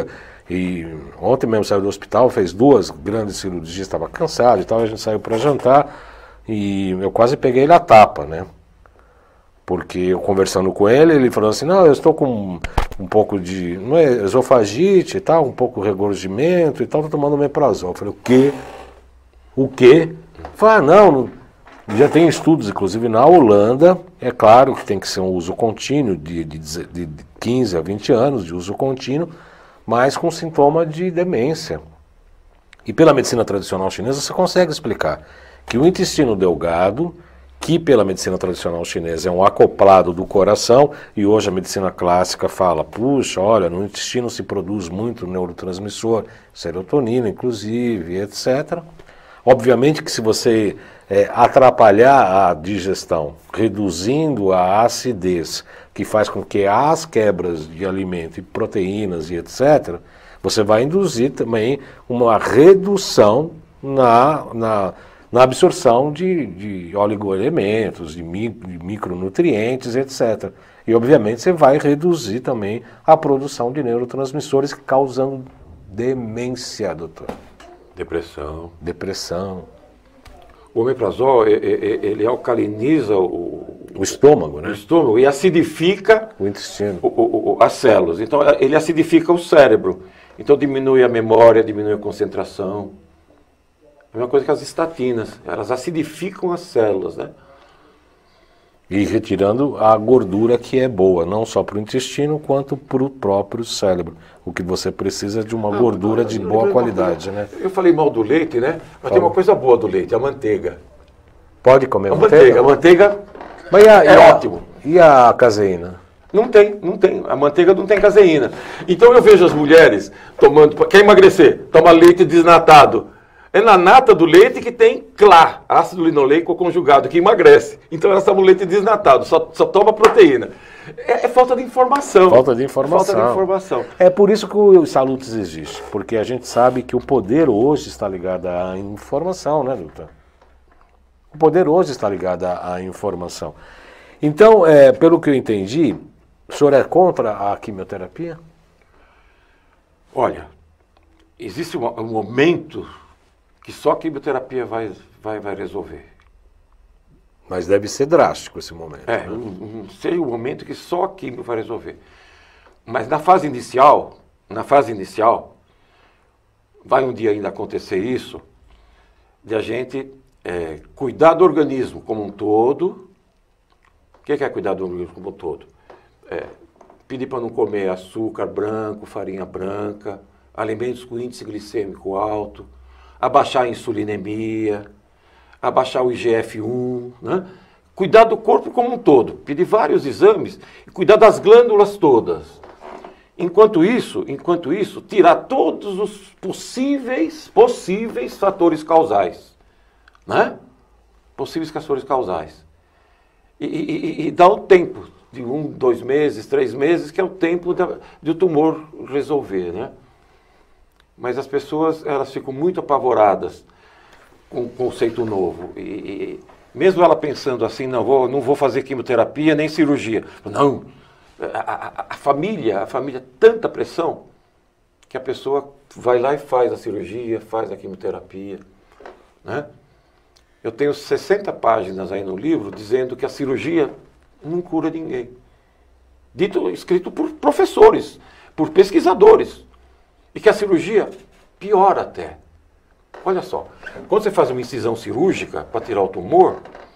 E ontem mesmo saiu do hospital, fez 2 grandes cirurgias, estava cansado e tal, a gente saiu para jantar e eu quase peguei ele a tapa, né? Porque eu conversando com ele, ele falou assim, não, eu estou com um pouco de, não é, esofagite e tal, um pouco de regorgimento e tal, estou tomando omeprazol. Eu falei, o quê? O quê? Eu falei, ah, não, já tem estudos, inclusive na Holanda, é claro que tem que ser um uso contínuo, de 15 a 20 anos de uso contínuo, mas com sintoma de demência. E pela medicina tradicional chinesa você consegue explicar que o intestino delgado, que pela medicina tradicional chinesa é um acoplado do coração, e hoje a medicina clássica fala, puxa, olha, no intestino se produz muito neurotransmissor, serotonina inclusive, etc. Obviamente que se você atrapalhar a digestão, reduzindo a acidez, que faz com que as quebras de alimento e proteínas e etc., você vai induzir também uma redução na absorção de oligoelementos, de micronutrientes, etc. E, obviamente, você vai reduzir também a produção de neurotransmissores, causando demência, doutor. Depressão. O omeprazol, ele alcaliniza o estômago, né? O estômago e acidifica o intestino, as células. Então, ele acidifica o cérebro. Então, diminui a memória, diminui a concentração. É a mesma coisa que as estatinas, elas acidificam as células, né? E retirando a gordura que é boa, não só para o intestino, quanto para o próprio cérebro. O que você precisa é de uma gordura de boa qualidade, né? Eu falei mal do leite, né? Mas tem uma coisa boa do leite, a manteiga. Pode comer manteiga? A manteiga mas ótimo. E a caseína? Não tem. A manteiga não tem caseína. Então eu vejo as mulheres tomando, quer emagrecer, toma leite desnatado. É na nata do leite que tem CLA, ácido linoleico conjugado, que emagrece. Então elas tomam leite desnatado, só toma proteína. É falta de informação. Falta de informação. Falta de informação. É por isso que o Salutes existe, porque a gente sabe que o poder hoje está ligado à informação, né, doutor? O poder hoje está ligado à informação. Então, pelo que eu entendi, o senhor é contra a quimioterapia? Olha, existe um momento que só a quimioterapia vai resolver. Mas deve ser drástico esse momento. Não sei o momento que só a quimio vai resolver. Mas na fase inicial, vai um dia ainda acontecer isso, de a gente cuidar do organismo como um todo. O que é cuidar do organismo como um todo? Pedir para não comer açúcar branco, farinha branca, alimentos com índice glicêmico alto, abaixar a insulinemia, abaixar o IGF-1, né? Cuidar do corpo como um todo, pedir vários exames e cuidar das glândulas todas. Enquanto isso, tirar todos os possíveis fatores causais, né? Possíveis fatores causais. E dar o tempo de 1, 2 meses, 3 meses, que é o tempo de o tumor resolver, né? Mas as pessoas, elas ficam muito apavoradas com o conceito novo. E mesmo ela pensando assim, não vou fazer quimioterapia nem cirurgia. Não, a família, tanta pressão, que a pessoa vai lá e faz a cirurgia, faz a quimioterapia, né? Eu tenho 60 páginas aí no livro dizendo que a cirurgia não cura ninguém. Escrito por professores, por pesquisadores. E que a cirurgia piora até. Olha só, quando você faz uma incisão cirúrgica para tirar o tumor,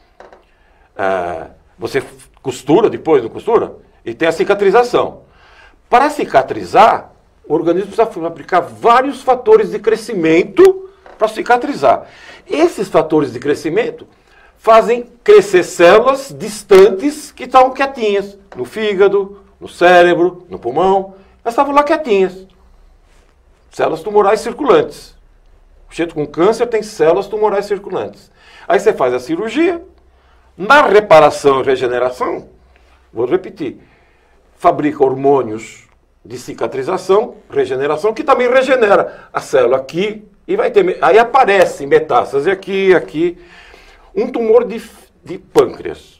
você costura depois, não costura? E tem a cicatrização. Para cicatrizar, o organismo precisa fabricar vários fatores de crescimento para cicatrizar. Esses fatores de crescimento fazem crescer células distantes que estavam quietinhas, no fígado, no cérebro, no pulmão. Elas estavam lá quietinhas. Células tumorais circulantes. O sujeito com câncer tem células tumorais circulantes. Aí você faz a cirurgia. Na reparação e regeneração, vou repetir, fabrica hormônios de cicatrização, regeneração, que também regenera a célula aqui e vai ter. Aí aparece metástase aqui. Um tumor de pâncreas.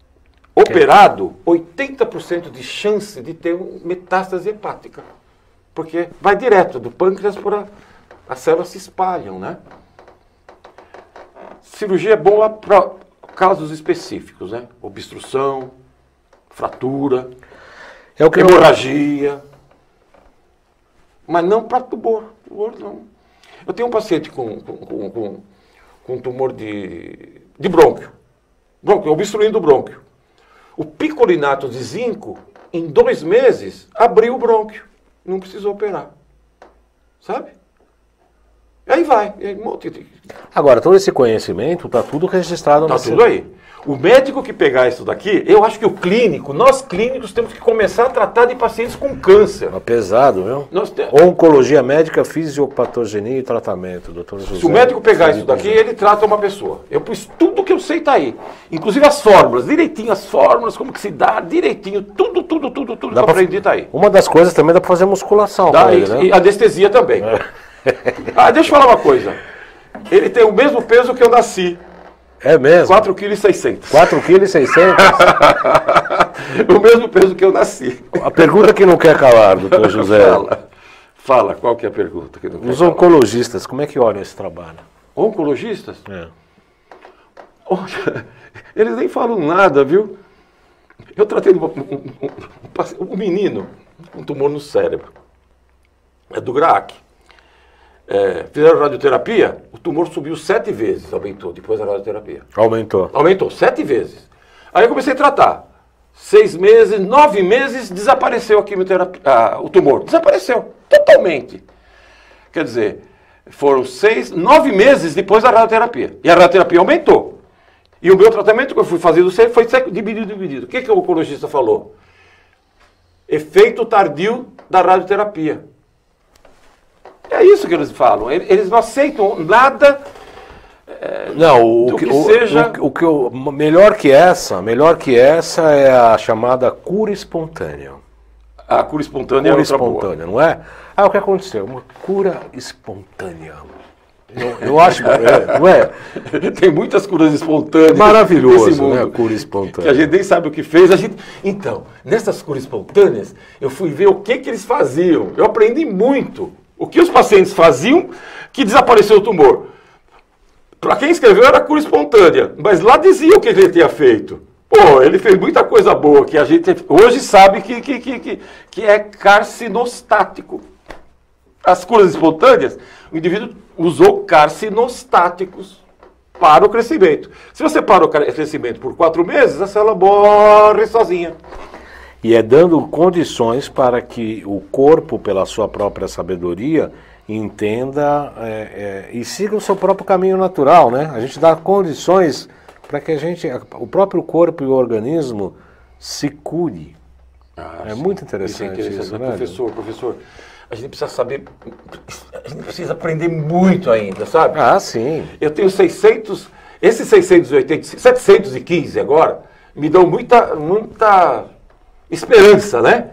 Operado, 80% de chance de ter metástase hepática. Porque vai direto do pâncreas para... As células se espalham, né? Cirurgia é boa para casos específicos, né? Obstrução, fratura, hemorragia. Mas não para tumor. Tumor não. Eu tenho um paciente com tumor de brônquio. Brônquio, obstruindo o brônquio. O picolinato de zinco, em 2 meses, abriu o brônquio. Não precisou operar. Sabe? E aí vai. E aí, agora, todo esse conhecimento está tudo registrado Está tudo aí. O médico que pegar isso daqui, eu acho que o clínico, nós clínicos temos que começar a tratar de pacientes com câncer. É pesado, viu? Oncologia médica, fisiopatogenia e tratamento, doutor José. Se o médico pegar isso daqui, ele trata uma pessoa. Eu pus tudo que eu sei tá aí. Inclusive as fórmulas, direitinho, as fórmulas, como que se dá, direitinho, tudo que eu aprendi tá aí. Uma das coisas também dá para fazer musculação. Dá, ele, né? E anestesia também. Deixa eu falar uma coisa. Ele tem o mesmo peso que eu nasci. É mesmo? 4,6 kg. 4,6 kg? O mesmo peso que eu nasci. A pergunta que não quer calar, doutor José. Fala, qual que é a pergunta que não quer Os oncologistas, como é que olham esse trabalho? Oncologistas? É. Eles nem falam nada, viu? Eu tratei um menino com tumor no cérebro. É do GRAAC. Fizeram radioterapia, o tumor subiu 7 vezes, aumentou depois da radioterapia. Aumentou 7 vezes. Aí eu comecei a tratar. 6 meses, 9 meses, desapareceu a quimioterapia, o tumor. Desapareceu, totalmente. Quer dizer, foram 9 meses depois da radioterapia. E a radioterapia aumentou. E o meu tratamento que eu fui fazendo foi dividido. O que o oncologista falou? Efeito tardio da radioterapia. É isso que eles falam. Eles não aceitam nada seja... melhor que essa é a chamada cura espontânea. A cura espontânea é outra boa. Não é? O que aconteceu? Uma cura espontânea. Eu acho, não é? Tem muitas curas espontâneas. Maravilhoso, nesse mundo, né? A cura espontânea. Que a gente nem sabe o que fez. Então, nessas curas espontâneas, eu fui ver o que eles faziam. Eu aprendi muito. O que os pacientes faziam que desapareceu o tumor. Para quem escreveu era cura espontânea, mas lá dizia o que ele tinha feito. Pô, ele fez muita coisa boa que a gente hoje sabe que é carcinostático. As curas espontâneas, o indivíduo usou carcinostáticos para o crescimento. Se você para o crescimento por 4 meses, a célula morre sozinha. E é dando condições para que o corpo, pela sua própria sabedoria, entenda e siga o seu próprio caminho natural, né? A gente dá condições para que o próprio corpo e o organismo se cure. Sim. Muito interessante isso, né? Professor, a gente precisa saber, a gente precisa aprender muito ainda, sabe? Sim. Eu tenho 600, esses 715 agora, me dão muita esperança, né?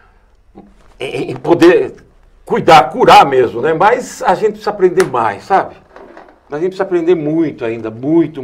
Em poder curar mesmo, né? Mas a gente precisa aprender mais, sabe? A gente precisa aprender muito ainda, muito.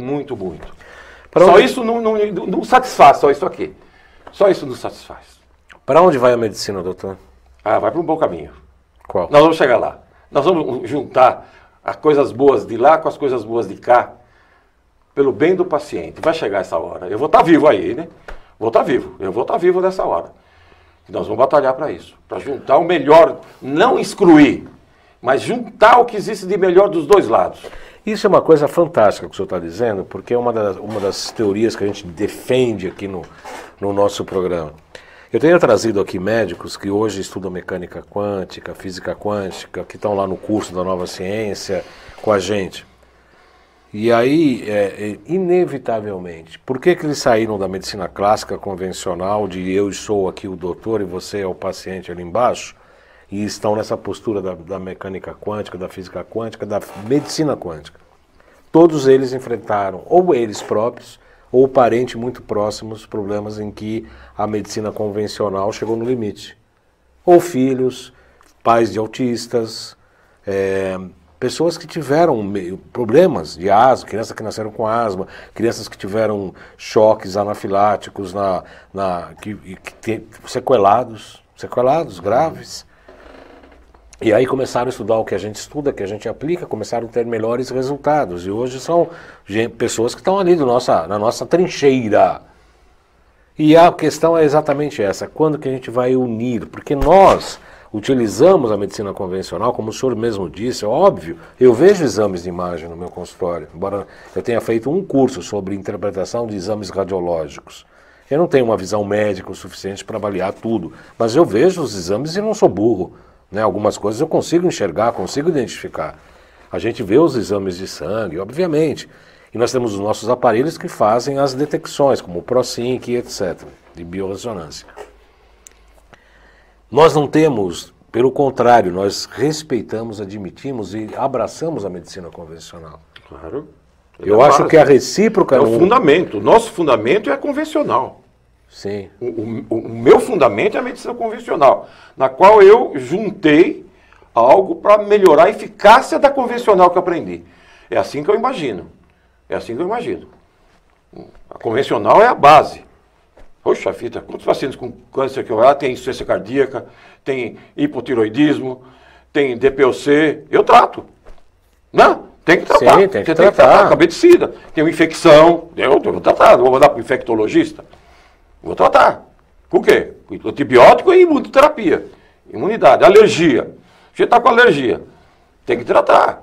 Só isso não satisfaz, só isso aqui. Só isso não satisfaz. Para onde vai a medicina, doutor? Vai para um bom caminho. Qual? Nós vamos chegar lá. Nós vamos juntar as coisas boas de lá com as coisas boas de cá, pelo bem do paciente. Vai chegar essa hora. Eu vou estar vivo aí, né? Eu vou estar vivo nessa hora. Nós vamos batalhar para isso. Para juntar o melhor, não excluir, mas juntar o que existe de melhor dos dois lados. Isso é uma coisa fantástica que o senhor está dizendo, porque é uma das teorias que a gente defende aqui no nosso programa. Eu tenho trazido aqui médicos que hoje estudam mecânica quântica, física quântica, que estão lá no curso da Nova Ciência com a gente. E aí, inevitavelmente, por que eles saíram da medicina clássica convencional, de eu sou aqui o doutor e você é o paciente ali embaixo, e estão nessa postura da mecânica quântica, da física quântica, da medicina quântica? Todos eles enfrentaram, ou eles próprios, ou parentes muito próximos, problemas em que a medicina convencional chegou no limite. Ou filhos, pais de autistas, pessoas que tiveram problemas de asma, crianças que nasceram com asma, crianças que tiveram choques anafiláticos, sequelados graves. E aí começaram a estudar o que a gente estuda, que a gente aplica, começaram a ter melhores resultados. E hoje são pessoas que estão ali na nossa trincheira. E a questão é exatamente essa, quando que a gente vai unir? Porque nós utilizamos a medicina convencional, como o senhor mesmo disse, é óbvio, eu vejo exames de imagem no meu consultório, embora eu tenha feito um curso sobre interpretação de exames radiológicos. Eu não tenho uma visão médica o suficiente para avaliar tudo, mas eu vejo os exames e não sou burro. Né? Algumas coisas eu consigo enxergar, consigo identificar. A gente vê os exames de sangue, obviamente. E nós temos os nossos aparelhos que fazem as detecções, como o ProSync e etc., de biorressonância. Nós não temos, pelo contrário, nós respeitamos, admitimos e abraçamos a medicina convencional. Claro. Eu acho que a recíproca... É o fundamento. O nosso fundamento é convencional. Sim. O meu fundamento é a medicina convencional, na qual eu juntei algo para melhorar a eficácia da convencional que eu aprendi. É assim que eu imagino. É assim que eu imagino. A convencional é a base. Poxa vida, quantos pacientes com câncer que eu tenho insuficiência cardíaca, tem hipotiroidismo, tem DPOC, eu trato. Não, tem que tratar. Sim, tem que Você tratar. tem que tratar com a medicina. Tem uma infecção, eu vou tratar, vou mandar para o infectologista. Vou tratar. Com o quê? Com antibiótico e imunoterapia. Imunidade, alergia. Você está com alergia. Tem que tratar.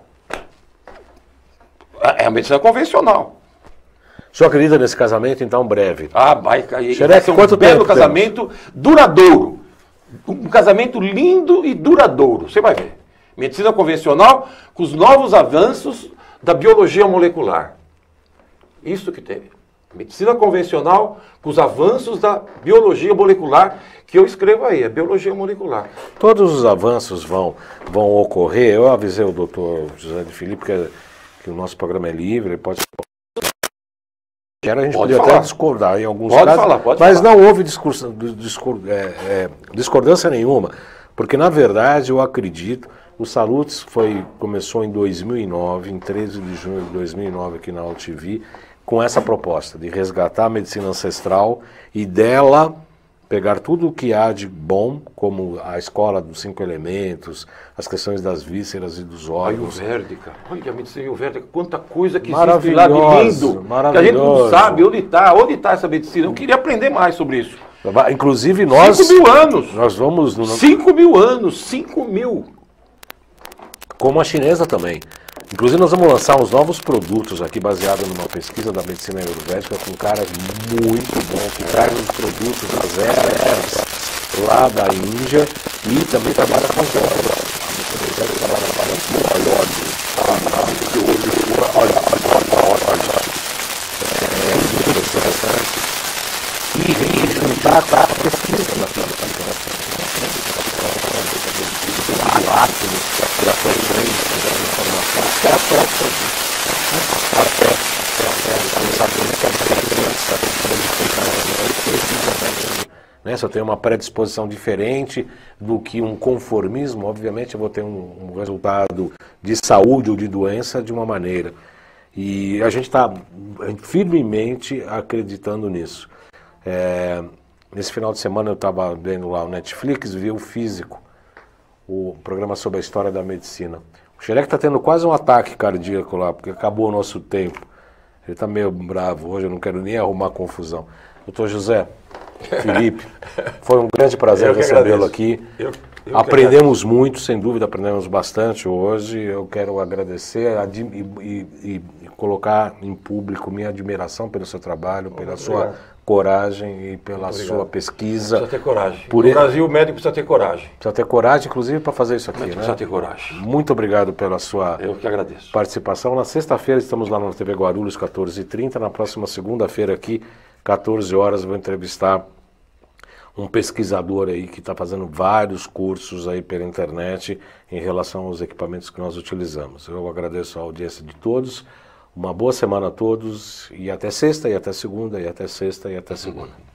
É a medicina convencional. O senhor acredita nesse casamento, então, breve? Ah, vai cair. Xereque, Vai ser quanto um belo tempo casamento duradouro. Um casamento lindo e duradouro. Você vai ver. Medicina convencional com os novos avanços da biologia molecular. Isso que teve. Medicina convencional com os avanços da biologia molecular, que eu escrevo aí, é biologia molecular. Todos os avanços vão ocorrer. Eu avisei o doutor José de Filipe que o nosso programa é livre, ele pode... A gente podia até discordar em alguns casos, mas não houve discordância nenhuma, porque na verdade eu acredito, o Salutes começou em 2009, em 13 de junho de 2009 aqui na UTV, com essa proposta de resgatar a medicina ancestral e dela pegar tudo o que há de bom, como a escola dos 5 elementos, as questões das vísceras e dos órgãos. Ayurvédica, olha a medicina ayurvédica, quanta coisa que existe lá de lindo, que a gente não sabe onde está essa medicina. Eu queria aprender mais sobre isso. Inclusive nós... 5.000 anos! Nós vamos... 5.000 anos, 5.000! Como a chinesa também. Inclusive nós vamos lançar uns novos produtos aqui baseados numa pesquisa da medicina ayurvédica com caras muito bons, que trazem os produtos das ervas lá da Índia e também trabalha com os óleo. E juntar a pesquisa na se eu tenho uma predisposição diferente do que um conformismo, obviamente eu vou ter um resultado de saúde ou de doença de uma maneira. E a gente está firmemente acreditando nisso. Nesse final de semana eu estava vendo lá o Netflix, vi o Físico, o programa sobre a história da medicina. O Xereque está tendo quase um ataque cardíaco lá, porque acabou o nosso tempo. Ele está meio bravo hoje, eu não quero nem arrumar confusão. Doutor José Filipe, foi um grande prazer recebê-lo aqui. Aprendemos muito, sem dúvida, aprendemos bastante hoje. Eu quero agradecer e colocar em público minha admiração pelo seu trabalho, pela sua coragem e pela sua pesquisa. Precisa ter coragem. No Brasil, o médico precisa ter coragem. Precisa ter coragem, inclusive, para fazer isso aqui. Precisa ter coragem. Muito obrigado pela sua Eu que agradeço. participação. Na sexta-feira estamos lá na TV Guarulhos, 14h30. Na próxima segunda-feira aqui, 14 horas, vou entrevistar um pesquisador aí que está fazendo vários cursos aí pela internet em relação aos equipamentos que nós utilizamos. Eu agradeço a audiência de todos, uma boa semana a todos e até sexta, e até segunda, e até sexta, e até segunda.